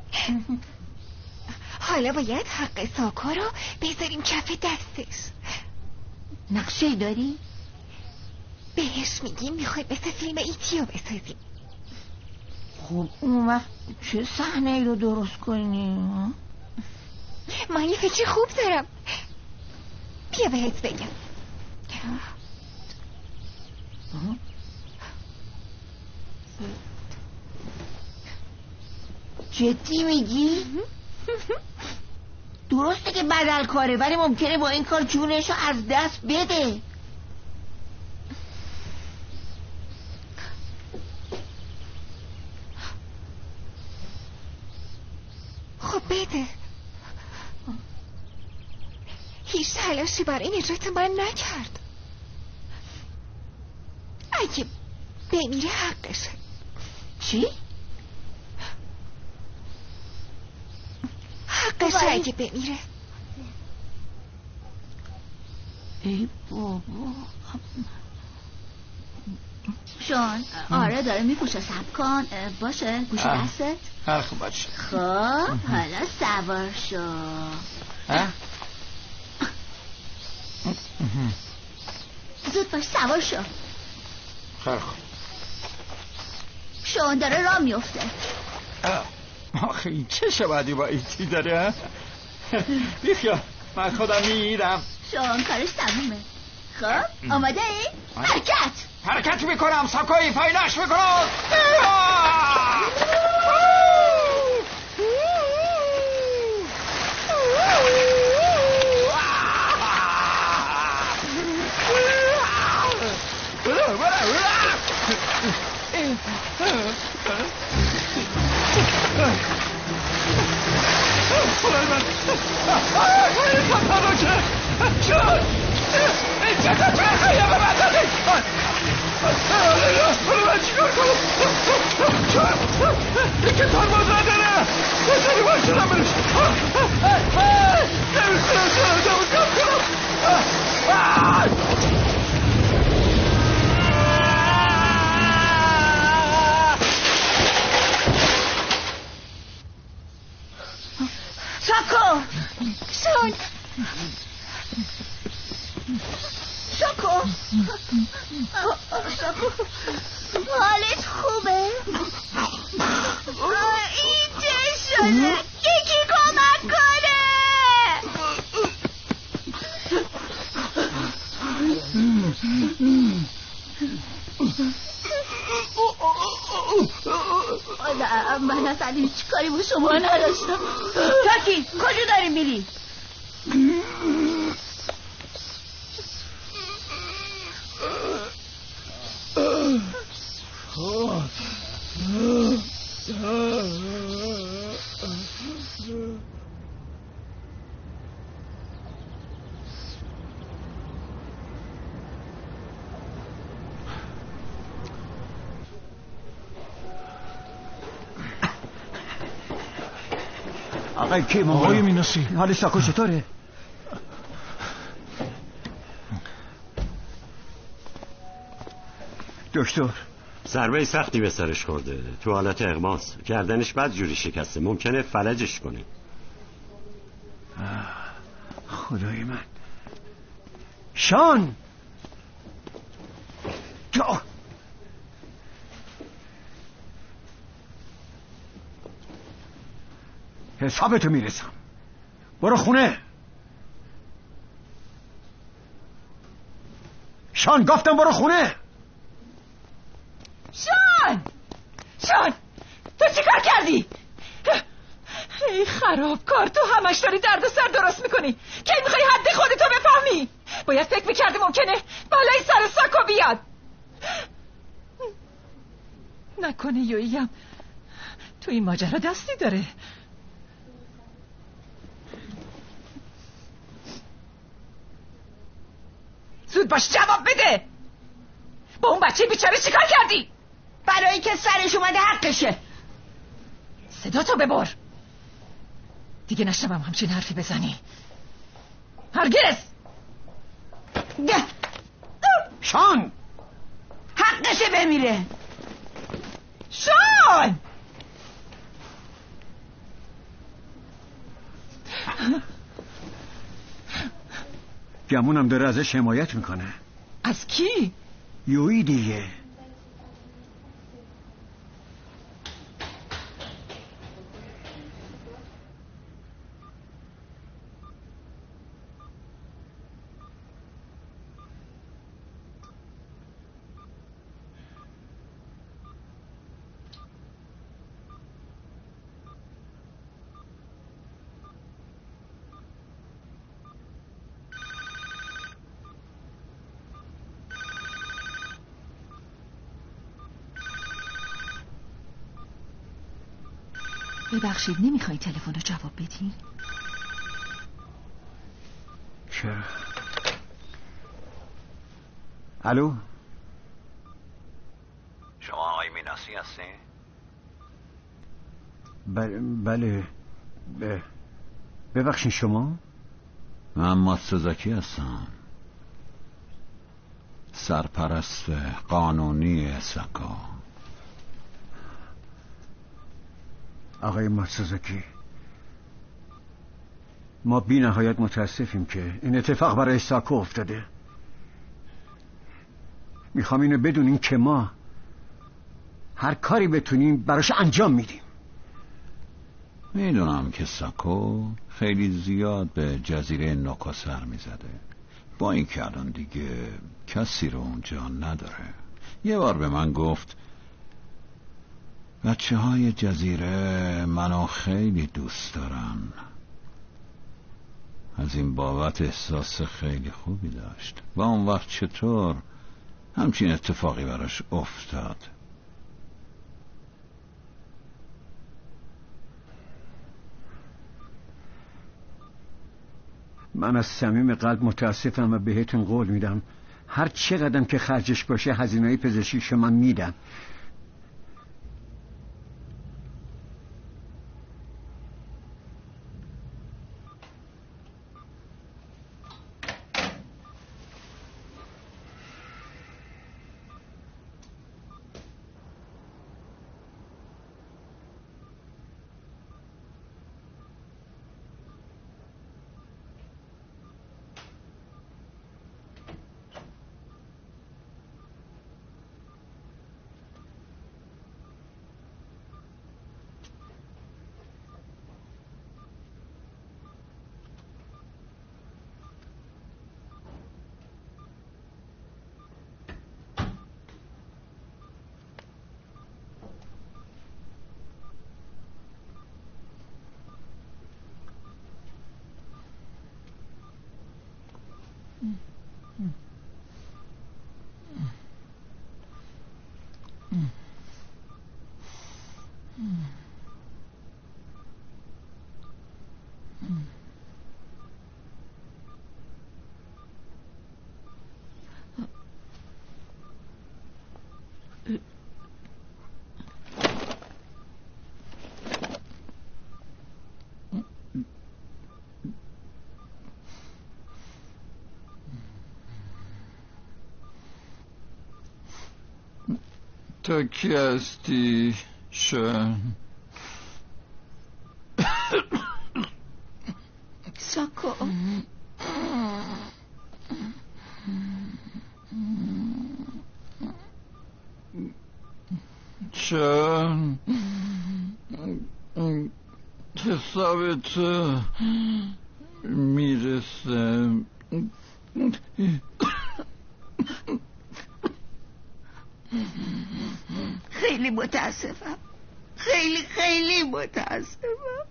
حالا باید حق ساکو رو بذاریم کف دستش. نقشه داری؟ بهش میگیم میخوای مثل فیلم ایتیو بسازیم. خب اون وقت چه صحنه ای رو درست کنی؟ من یه فکر خوب دارم، بیا بهت بگم. جدی میگی؟ درسته که بدل کاره، ولی ممکنه با این کار جونشو از دست بده. خب بده. هیچ تلاشی برای نجات من نکرد. اگه بمیره حقشه. چی؟ حقشه اگه بمیره. ای بابا. شون آره داره میپوشه، سب کن باشه گوش دستت. هر خوب باشه. خب حالا سوار شو. زود باش سوار شو. خیلی خوب. شون داره راه میفته. آخه این چه شبادی با ایتی داره؟ بیخیال من خودم میرم. شون کارش تمومه. خب آماده ای؟ حرکت حرکت میکنم. ساکوی پایینش میکنم. خدای من این پاپا که شد این چطور چه خیلی به من دادی حالا من چیکار کنم؟ این که ترمز نداره بزنی باید شدم برش نمیتونم شدم کم کنم. ساکو شون ساکو ساکو حالت خوبه؟ این چه شده؟ یکی کمک کنه. نه من اصلا هیچ کاری با شما نداشتم. تاکی کجا داری میری؟ آقای کیم آقای میناسی حال ساکو چطوره؟ دکتر ضربه سختی به سرش خورده، تو حالت اغماست، گردنش بد جوری شکسته، ممکنه فلجش کنه. خدای من شان تو حسابتو میرسم. برو خونه. شان گفتم برو خونه. شان شان تو چی کار کردی؟ ای خرابکار، تو همش داری درد سر درست میکنی. کی میخوای حد خودتو بفهمی؟ باید فکر میکردی ممکنه بلای سر ساکو بیاد. نکنه یوییم تو این ماجرا دستی داره. زود باش جواب بده. با اون بچه بیچاره چیکار کردی؟ برای که سرش اومده حقشه. صدا تو ببر. دیگه نشنوم همچین حرفی بزنی. هرگز. شان حقشه بمیره. شان گمونم داره ازش حمایت میکنه. از کی؟ یویی دیگه. ببخشید نمیخوای تلفن رو جواب بدی؟ چرا؟ الو شما آقای میناسی هستی؟ بله بله ب... ببخشید شما؟ من ماتسوزاکی هستم، سرپرست قانونی ساکو. آقای ماتسوزاکی، ما بی نهایت متاسفیم که این اتفاق برای ساکو افتاده. میخوام اینو بدونین که ما هر کاری بتونیم براش انجام میدیم. میدونم که ساکو خیلی زیاد به جزیره نوکو سر میزده، با این که الان دیگه کسی رو اونجا نداره. یه بار به من گفت بچه های جزیره منو خیلی دوست دارن. از این بابت احساس خیلی خوبی داشت. و اون وقت چطور همچین اتفاقی براش افتاد؟ من از صمیم قلب متاسفم و بهتون قول میدم هر چقدر که خرجش باشه هزینه‌های پزشکیشو من میدم. تو کی هستی شن؟ ساکو شن حساب تو میرسه. خیلی متاسفم، خیلی خیلی متاسفم.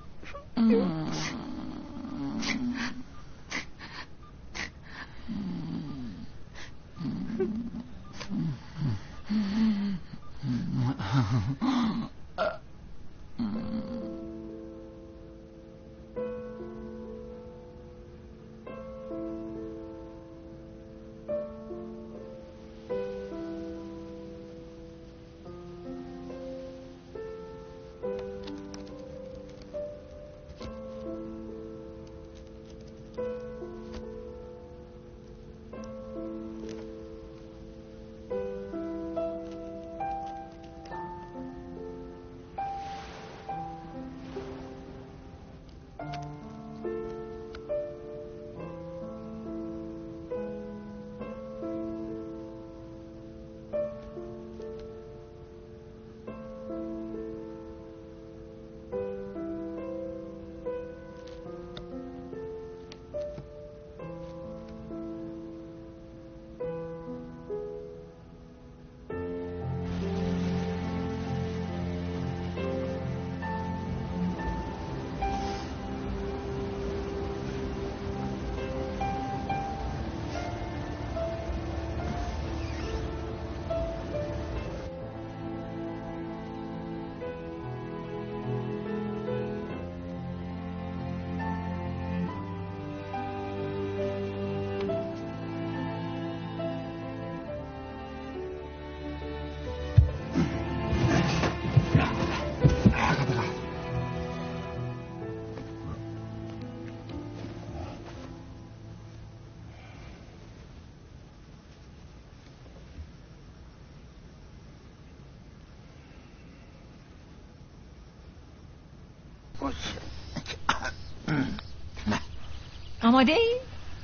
آماده ای؟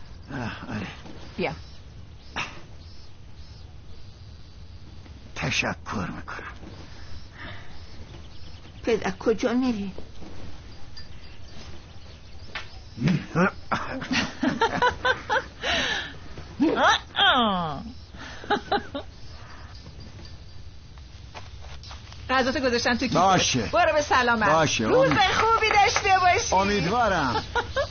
آره. بیا. تشکر میکنم. پدر کجا میری؟ غذاتو گذاشتم تو کیسه. باشه. برو به سلامت. باشه. روز خوبی داشته باشی. امیدوارم.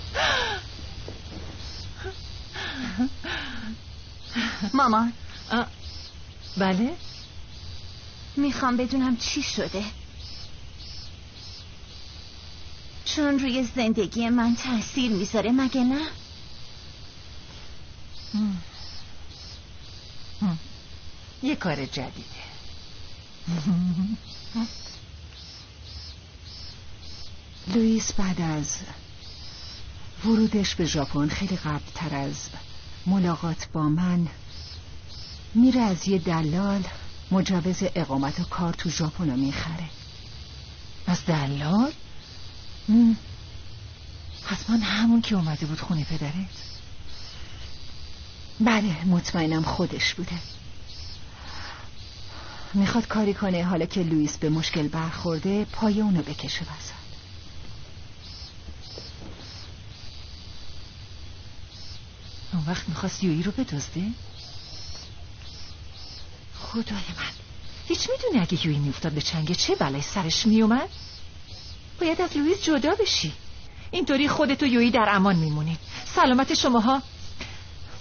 مامان. بله؟ میخوام بدونم چی شده، چون روی زندگی من تأثیر میذاره مگه نه؟ هم. هم. یه کار جدیده. لوئیس بعد از ورودش به ژاپن خیلی قبل‌تر از ملاقات با من میره از یه دلال مجوز اقامت و کار تو ژاپن رو میخره. از دلال؟ حتما همون که اومده بود خونه پدرت؟ بله مطمئنم خودش بوده. میخواد کاری کنه حالا که لوئیس به مشکل برخورده پای اونو بکشه وسط. اون وقت میخواست یویی رو بدزده؟ خدای من، هیچ میدونی اگه یویی میافتاد به چنگ چه بلای سرش میومد؟ باید از لوئیس جدا بشی، اینطوری خودت و یویی در امان میمونید. سلامت شماها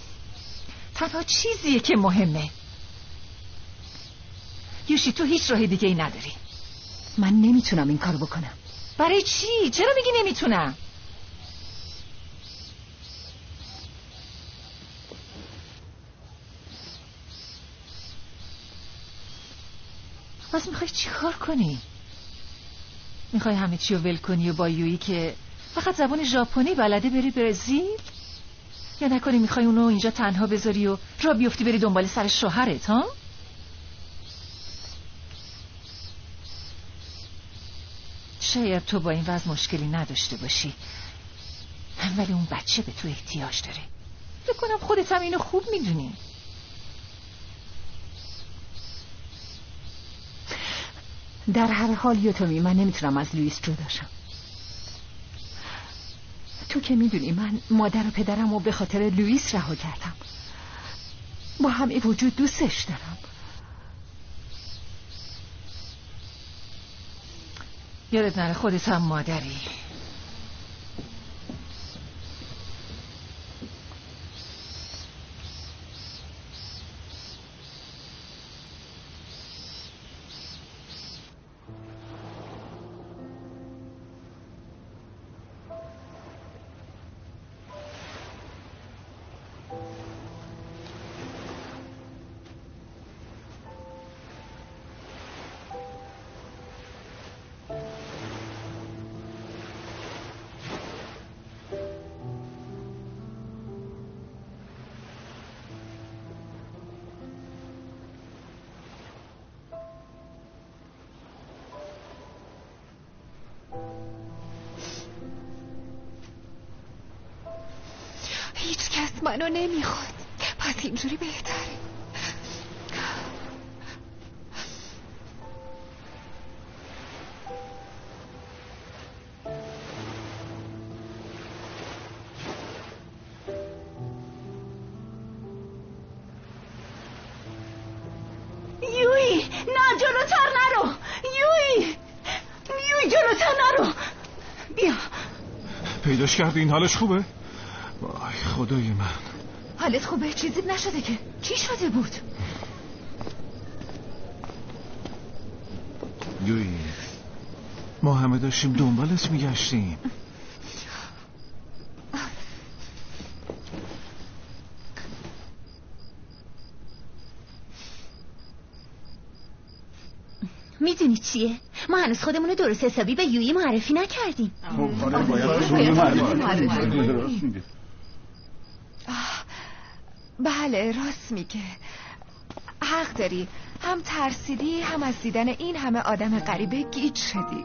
تنها چیزیه که مهمه. یوشی تو هیچ راه دیگه ای نداری. من نمیتونم این کارو بکنم. برای چی؟ چرا میگی نمیتونم؟ پس میخوای چی کار کنی؟ میخوای همه چی رو ول کنی و با یویی که فقط زبان ژاپنی بلده بری برزیل؟ یا نکنی میخوای اونو اینجا تنها بذاری و را بیفتی بری دنبال سر شوهرت ها؟ شاید تو با این وضع مشکلی نداشته باشی، ولی اون بچه به تو احتیاج داره. فکر کنم خودت هم اینو خوب میدونی. در هر حال یوتومی، من نمیتونم از لوئیس جدا شم. تو که میدونی من مادر و پدرم رو به خاطر لوئیس رها کردم. با همه وجود دوستش دارم. یادت نره خودت هم مادری. هیچ کس منو نمیخواد، پس اینجوری بهتره. یوی، نه جلوتر نرو. یوی یوی جلوتر نرو. بیا. پیداش کردی؟ این حالش خوبه؟ وای خدای من. حالت خوبه؟ چیزی نشده که؟ چی شده بود؟ یوی، ما همه داشتیم دنبالت میگشتیم. میدونی چیه؟ ما هنوز خودمونو درست حسابی به یویی معرفی نکردیم. بله راست میگه، حق داری. هم ترسیدی هم از دیدن این همه آدم غریبه گیج شدی.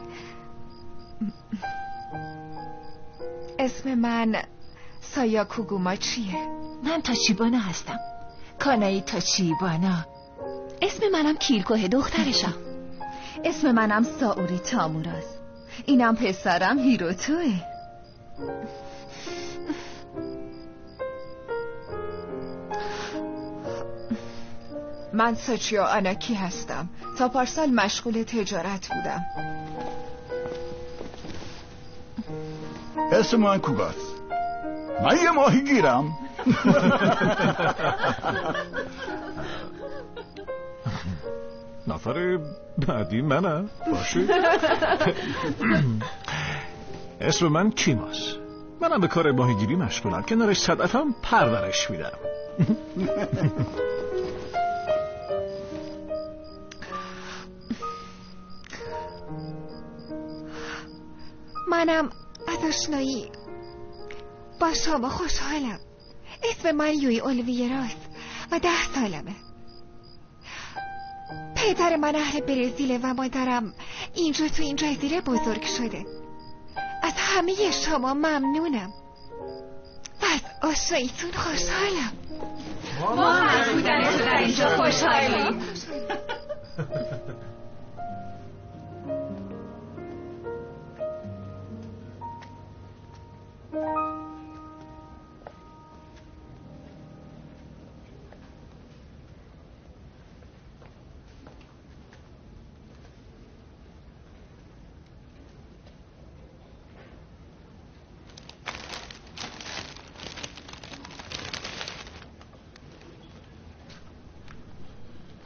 اسم من سایاکو گوماچیه. من تاچیبانا هستم، کانایی تاچیبانا. اسم منم کیلکوه، دخترشم. اسم منم ساوری تاموراست. اینم پسرم هیروتوه. من ساچیو آناکی هستم. تا پارسال مشغول تجارت بودم. اسم من کوگاست. من یه ماهی گیرم. نفر بعدی منم باشه. اسم من کیماس. منم به کار ماهیگیری مشغولم، کنارش صدقم پرورش میدم. منم از آشنایی با شما خوشحالم. اسم من یوی اولویراست و ده سالمه. پدر من اهل برزیله و مادرم اینجا تو این جزیره بزرگ شده. از همه شما ممنونم و از آشناییتون خوشحالم. ما هم از بودن تو در اینجا خوشحالیم.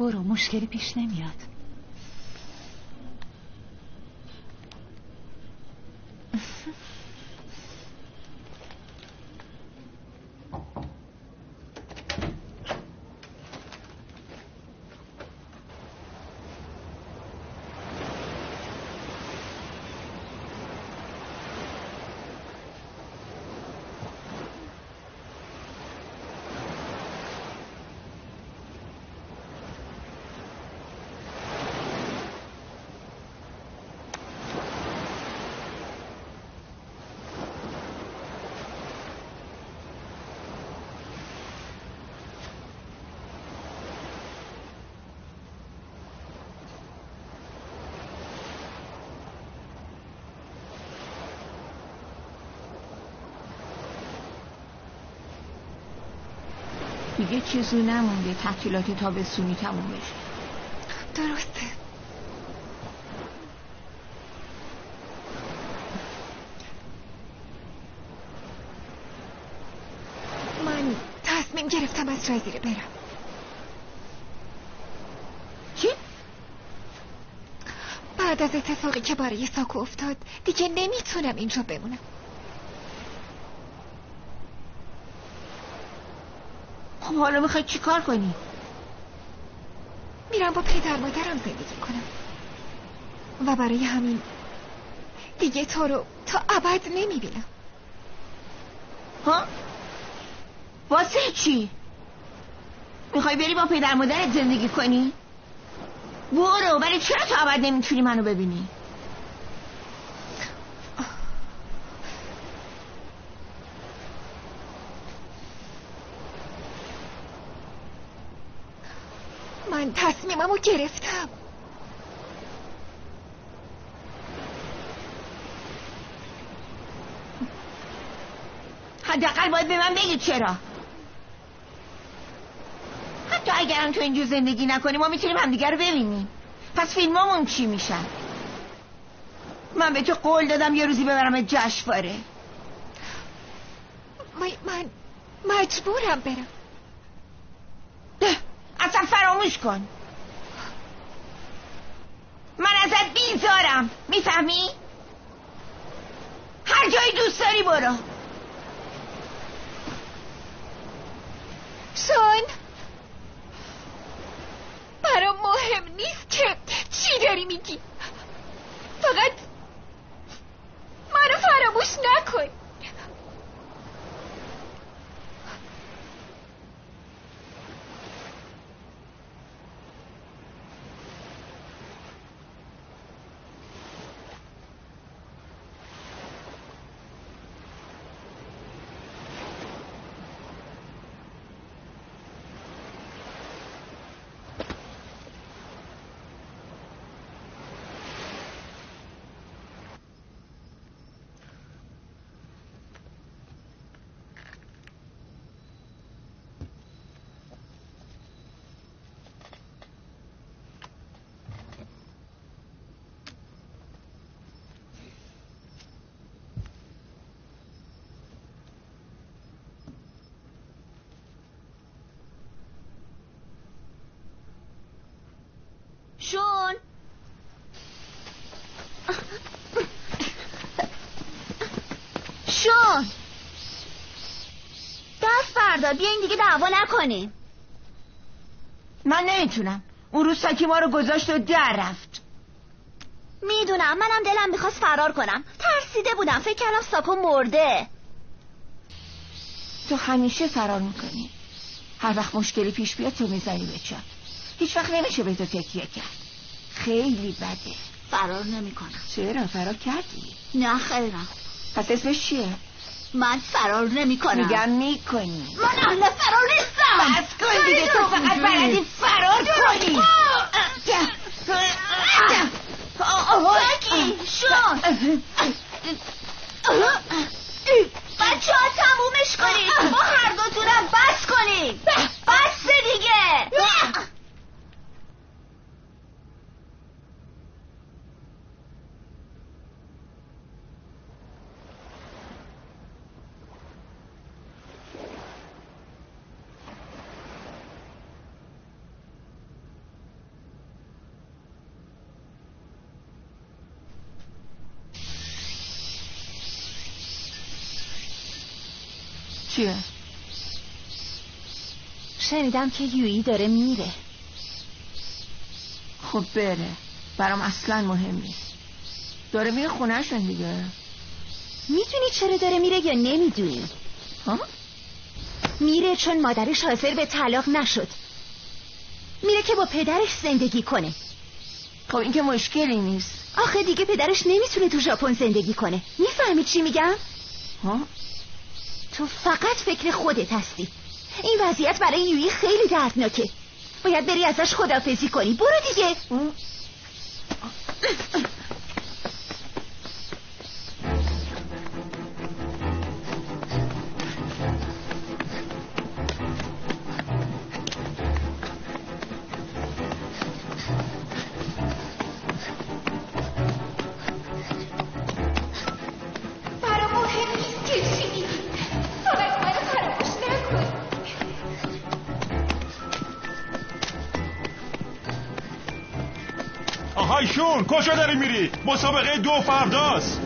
برو، مشکلی پیش نمیاد. دیگه چیزی نمونده تعطیلات تابستونی تموم بشه. درسته. من تصمیم گرفتم از جزیره برم. چی؟ بعد از اتفاقی که برای ساکو افتاد دیگه نمیتونم اینجا بمونم. خب حالا میخوای چی کار کنی؟ میرم با پدر مادرم زندگی کنم و برای همین دیگه تو رو تا ابد نمیبینم. ها؟ واسه چی؟ میخوای بری با پدر مادرت زندگی کنی؟ برو، ولی چرا تا ابد نمیتونی منو ببینی؟ من تصمیممو گرفتم. حداقل باید به من بگید چرا. حتی اگرم تو اینجا زندگی نکنیم ما میتونیم همدیگه رو ببینیم. پس فیلمامون چی میشن؟ من به تو قول دادم یه روزی ببرم جشنواره. من من مجبورم برم. اصلا فراموش کن. من ازت بیزارم، میفهمی؟ هر جایی دوست داری برو. شون، برام مهم نیست که چی داری میگی، فقط منو فراموش نکن. شون شون دست بردار، بیاین دیگه دعوا نکنیم. من نمیتونم. اون روز ساکی ما رو گذاشت و در رفت. میدونم، منم دلم میخواست فرار کنم. ترسیده بودم، فکر کردم ساکو مرده. تو همیشه فرار میکنی. هر وقت مشکلی پیش بیاد تو میزنی به چپ. هیچ وقت نمیشه به تو تکیه کرد. خیلی بده. فرار نمیکنم. چرا؟ فرار کردی؟ نه خیرم. پس اسمش چیه؟ من فرار نمیکنم. میگم میکنی. من اهل فرار نیستم. بس کن دیگه، تو فقط بلدی فرار کنی. ساکی شون بچه ها تمومش کنید. ما هر دوتونم بس کنید. بس دیگه. چیه؟ شنیدم که یویی داره میره. خب بره، برام اصلا مهم نیست. داره میره خونه‌شون دیگه. میدونی چرا داره میره یا نمیدونی؟ ها؟ میره چون مادرش حاضر به طلاق نشد. میره که با پدرش زندگی کنه. خب این که مشکلی نیست. آخه دیگه پدرش نمیتونه تو ژاپن زندگی کنه. میفهمی چی میگم؟ ها؟ تو فقط فکر خودت هستی. این وضعیت برای یویی خیلی دردناکه. باید بری ازش خداحافظی کنی. برو دیگه. آهایشون کجا داری میری؟ مسابقه دو فرداست.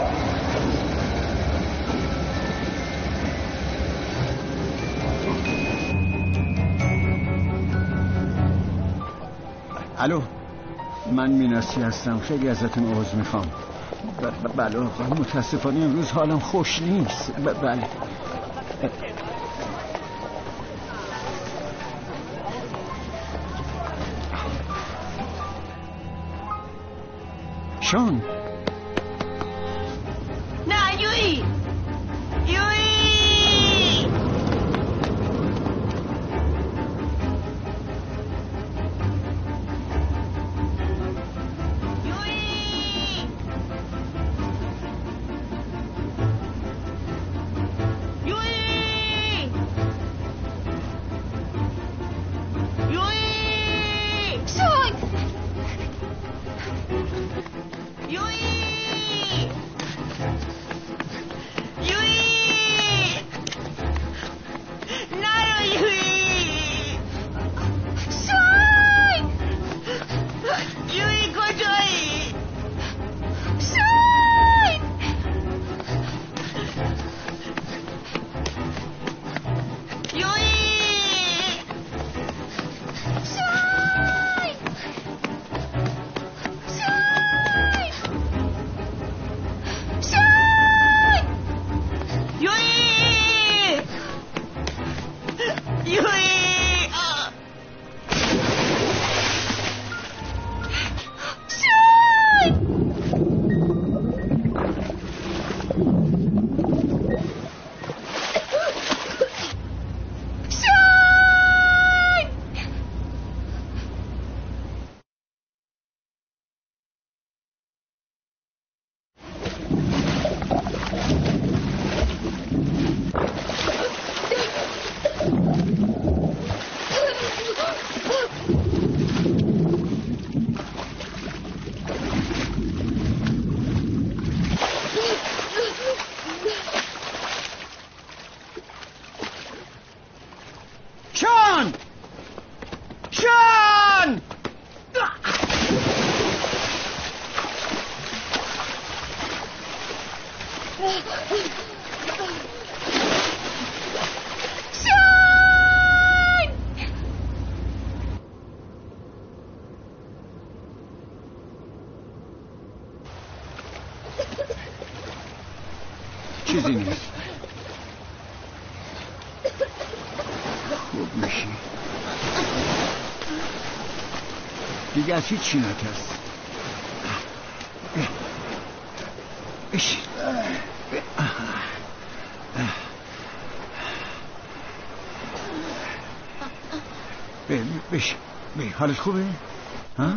الو، من میناسی هستم. خیلی ازتون عذر میخوام. بله آقا، متاسفانه امروز حالم خوش نیست. بله شون. نه یویی، یویی چیزی نیست. خوب میشی دیگه، از هیچ چی نترس. بشی بشی بشی. حالت خوبه؟ ها؟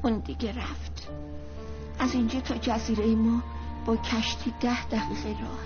اون دیگه رفت. از اینجا تا جزیره ما با کشتی ده دقیقه راه.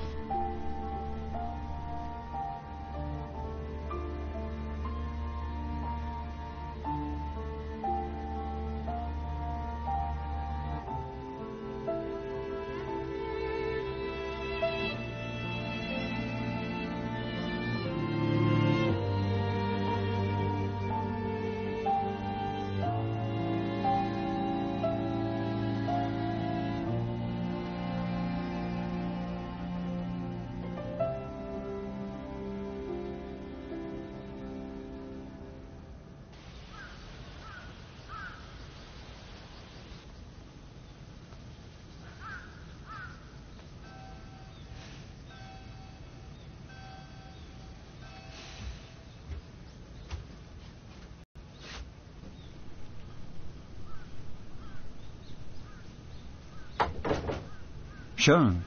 شان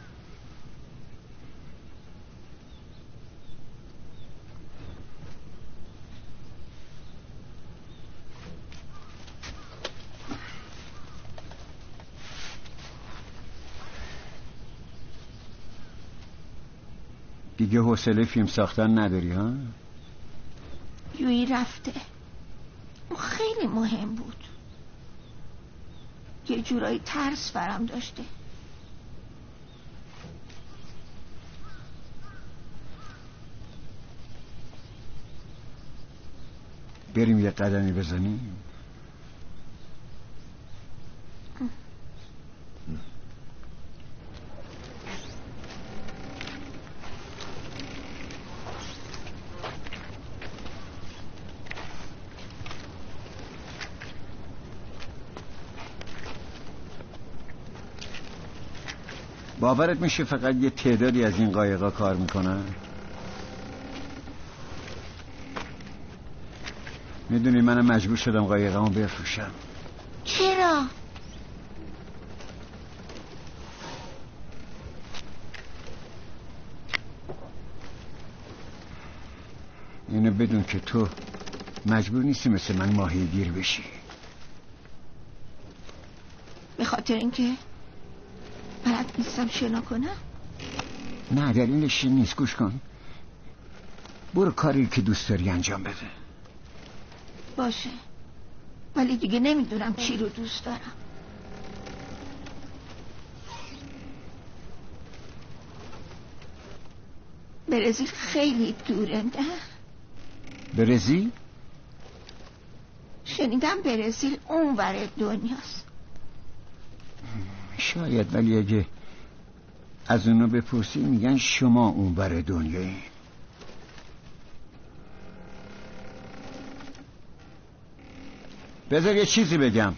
دیگه حوصله فیلم ساختن نداری ها؟ یویی رفته. اون خیلی مهم بود. یه جورایی ترس برم داشته. بریم یه قدمی بزنیم. باورت میشه فقط یه تعدادی از این قایقا کار میکنن؟ میدونی منم مجبور شدم قایقامو بفروشم. چرا؟ اینو بدون که تو مجبور نیستی مثل من ماهیگیر بشی. به خاطر اینکه بلد نیستم شنا کنم؟ نه دلیلش نیست. گوش کن، برو کاری که دوست داری انجام بده. باشه، ولی دیگه نمیدونم چی رو دوست دارم. برزیل خیلی دوره نه؟ برزیل؟ شنیدم برزیل اونور دنیاست. شاید، ولی اگه از اونو بپرسی میگن شما اونور دنیایی. بذار یه چیزی بگم.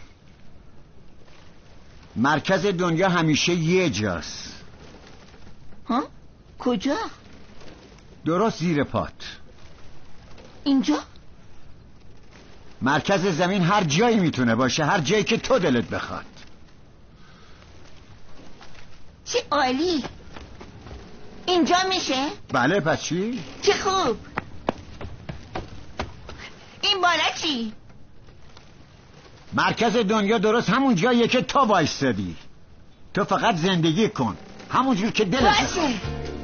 مرکز دنیا همیشه یه جاست. ها؟ کجا؟ درست زیر پات. اینجا؟ مرکز زمین هر جایی میتونه باشه، هر جایی که تو دلت بخواد. چه عالی. اینجا میشه؟ بله، پس چی؟ چه خوب. این بالا چی؟ مرکز دنیا درست همون جاییه که تو وایستادی. تو فقط زندگی کن همون جور که دلت بخواد.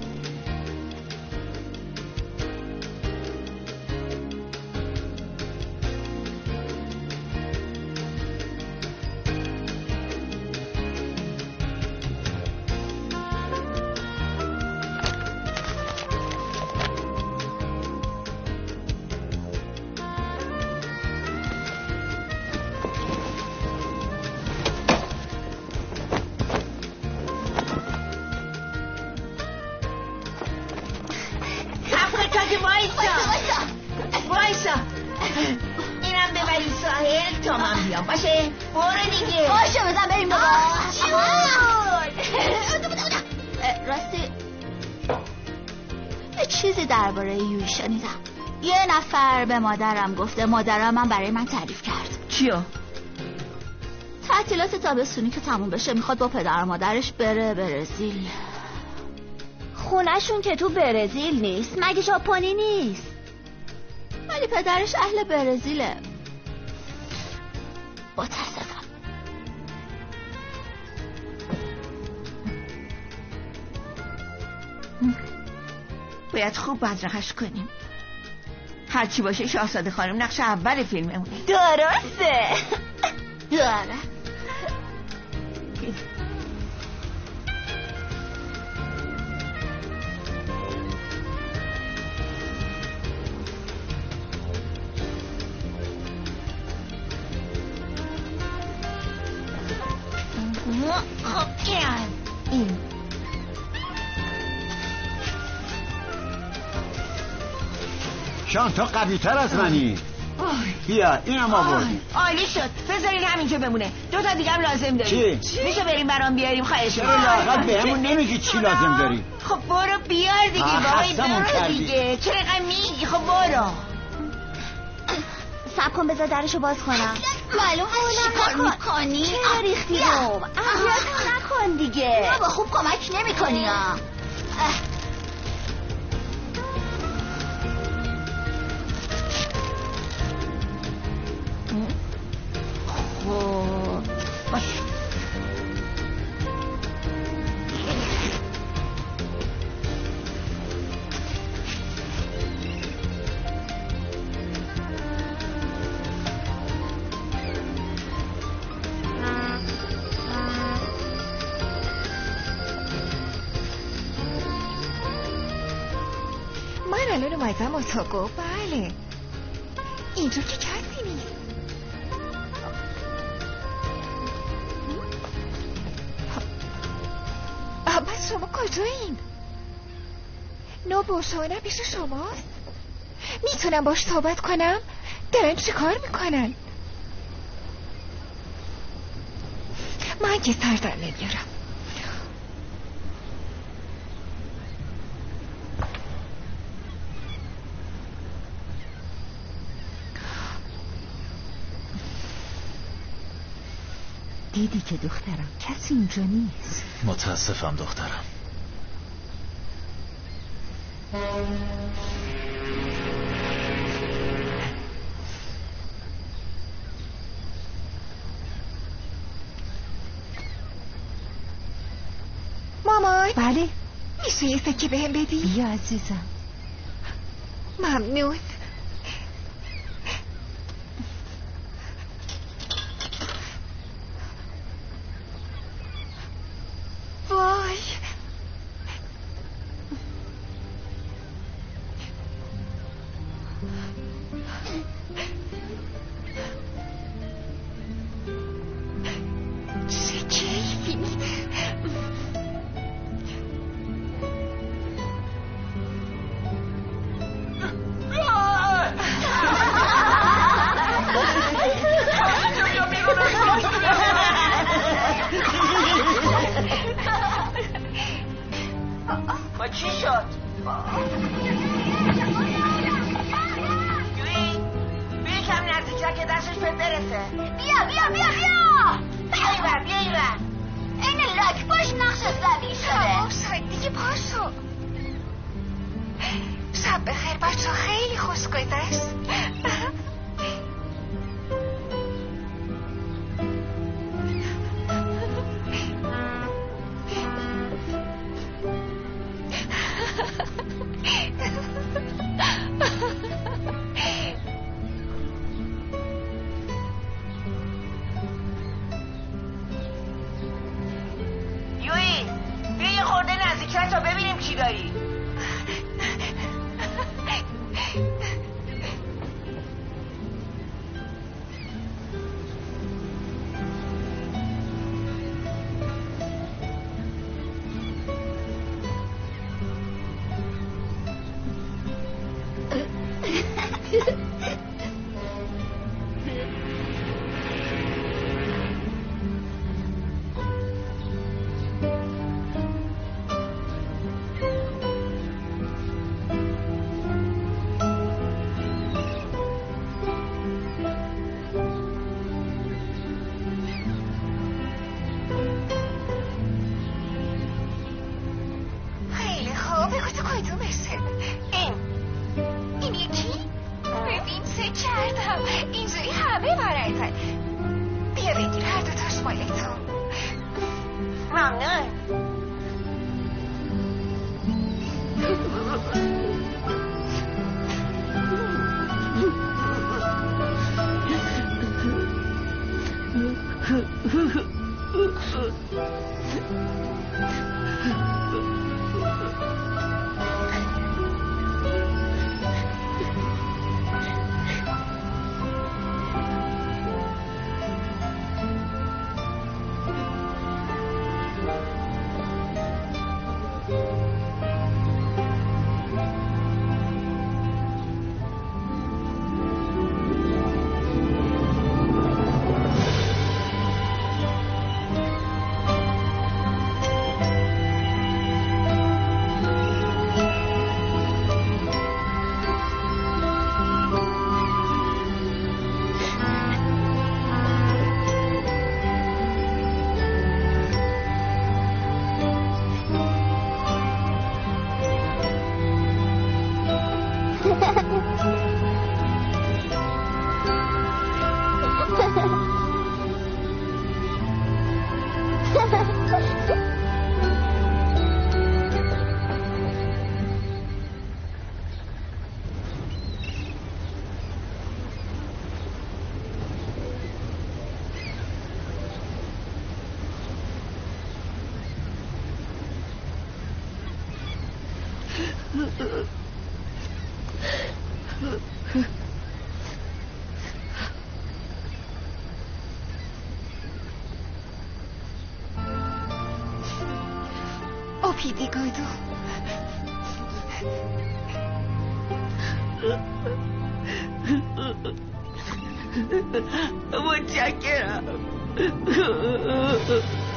اینم ببری ساحل تا من بیام. باشه برو دیگه. باشه بزن بریم بابا. راستی یه چیزی درباره یوی شنیدم. یه نفر به مادرم گفته، مادرم من برای من تعریف کرد. چیو؟ تعطیلات تابستونی که تموم بشه میخواد با پدر و مادرش بره برزیل. خونهشون که تو برزیل نیست، مگه ژاپنی نیست؟ ولی پدرش اهل برزیله. متاسفم باید خوب بدرقش کنیم. هرچی باشه شاهزاده خانم نقش اول فیلممونه. درسته. داره. خب کیان این شان تو قوی تر از منی. بیا اینم آوردی. عالی شد. بذارین همینجا بمونه. دو تا دیگه هم لازم داریم. چی؟ میشه بریم برام بیاریم خواهش چرا لااقل بهمون نمیگی چی لازم داری؟ خب برو بیار دیگه بابای برو دیگه. چرا اینقدر میگی؟ خب برو. صبر کن بذار درشو باز کنم. معلوم هست چی کار میکنی؟ چرا ریختی روم؟ احیاتا نکن دیگه. نه با خوب کمک نمی کنی ها. باش. من الان اومدم اتاقو. بله اینجا که کسی نیست. بس شما کجایین؟ نوبوشانه پیش شماست؟ میتونم باش صحبت کنم؟ دارن چی کار میکنن؟ من که سر در نمیارم. دیدی که دخترم کسی اینجا نیست. متاسفم دخترم. مامان. بله میشه یه سکه بهم بدی؟ بیا عزیزم. ممنون. وای چه کیفی. با چی شد؟ یوی بیا کم نزدیکتر که دستش بهت برسه. بیا بیا بیا بیا بیا ایور بیا ایور. این لاک باش نقش زمین شده. شاید دیگه پاشو. شب بخیر بچه، خیلی خوش گذشت. یوی بیا یه خورده نزدیکتر تا ببینیم چی داری. خیلی خوب. بگو تو کدومشه؟ این این یکی؟ ببین چه کردم. اینجوری همه برایتن. بیا بگیر هر دو تاش مال تو. ممنون. پیدیگادو متشکرم.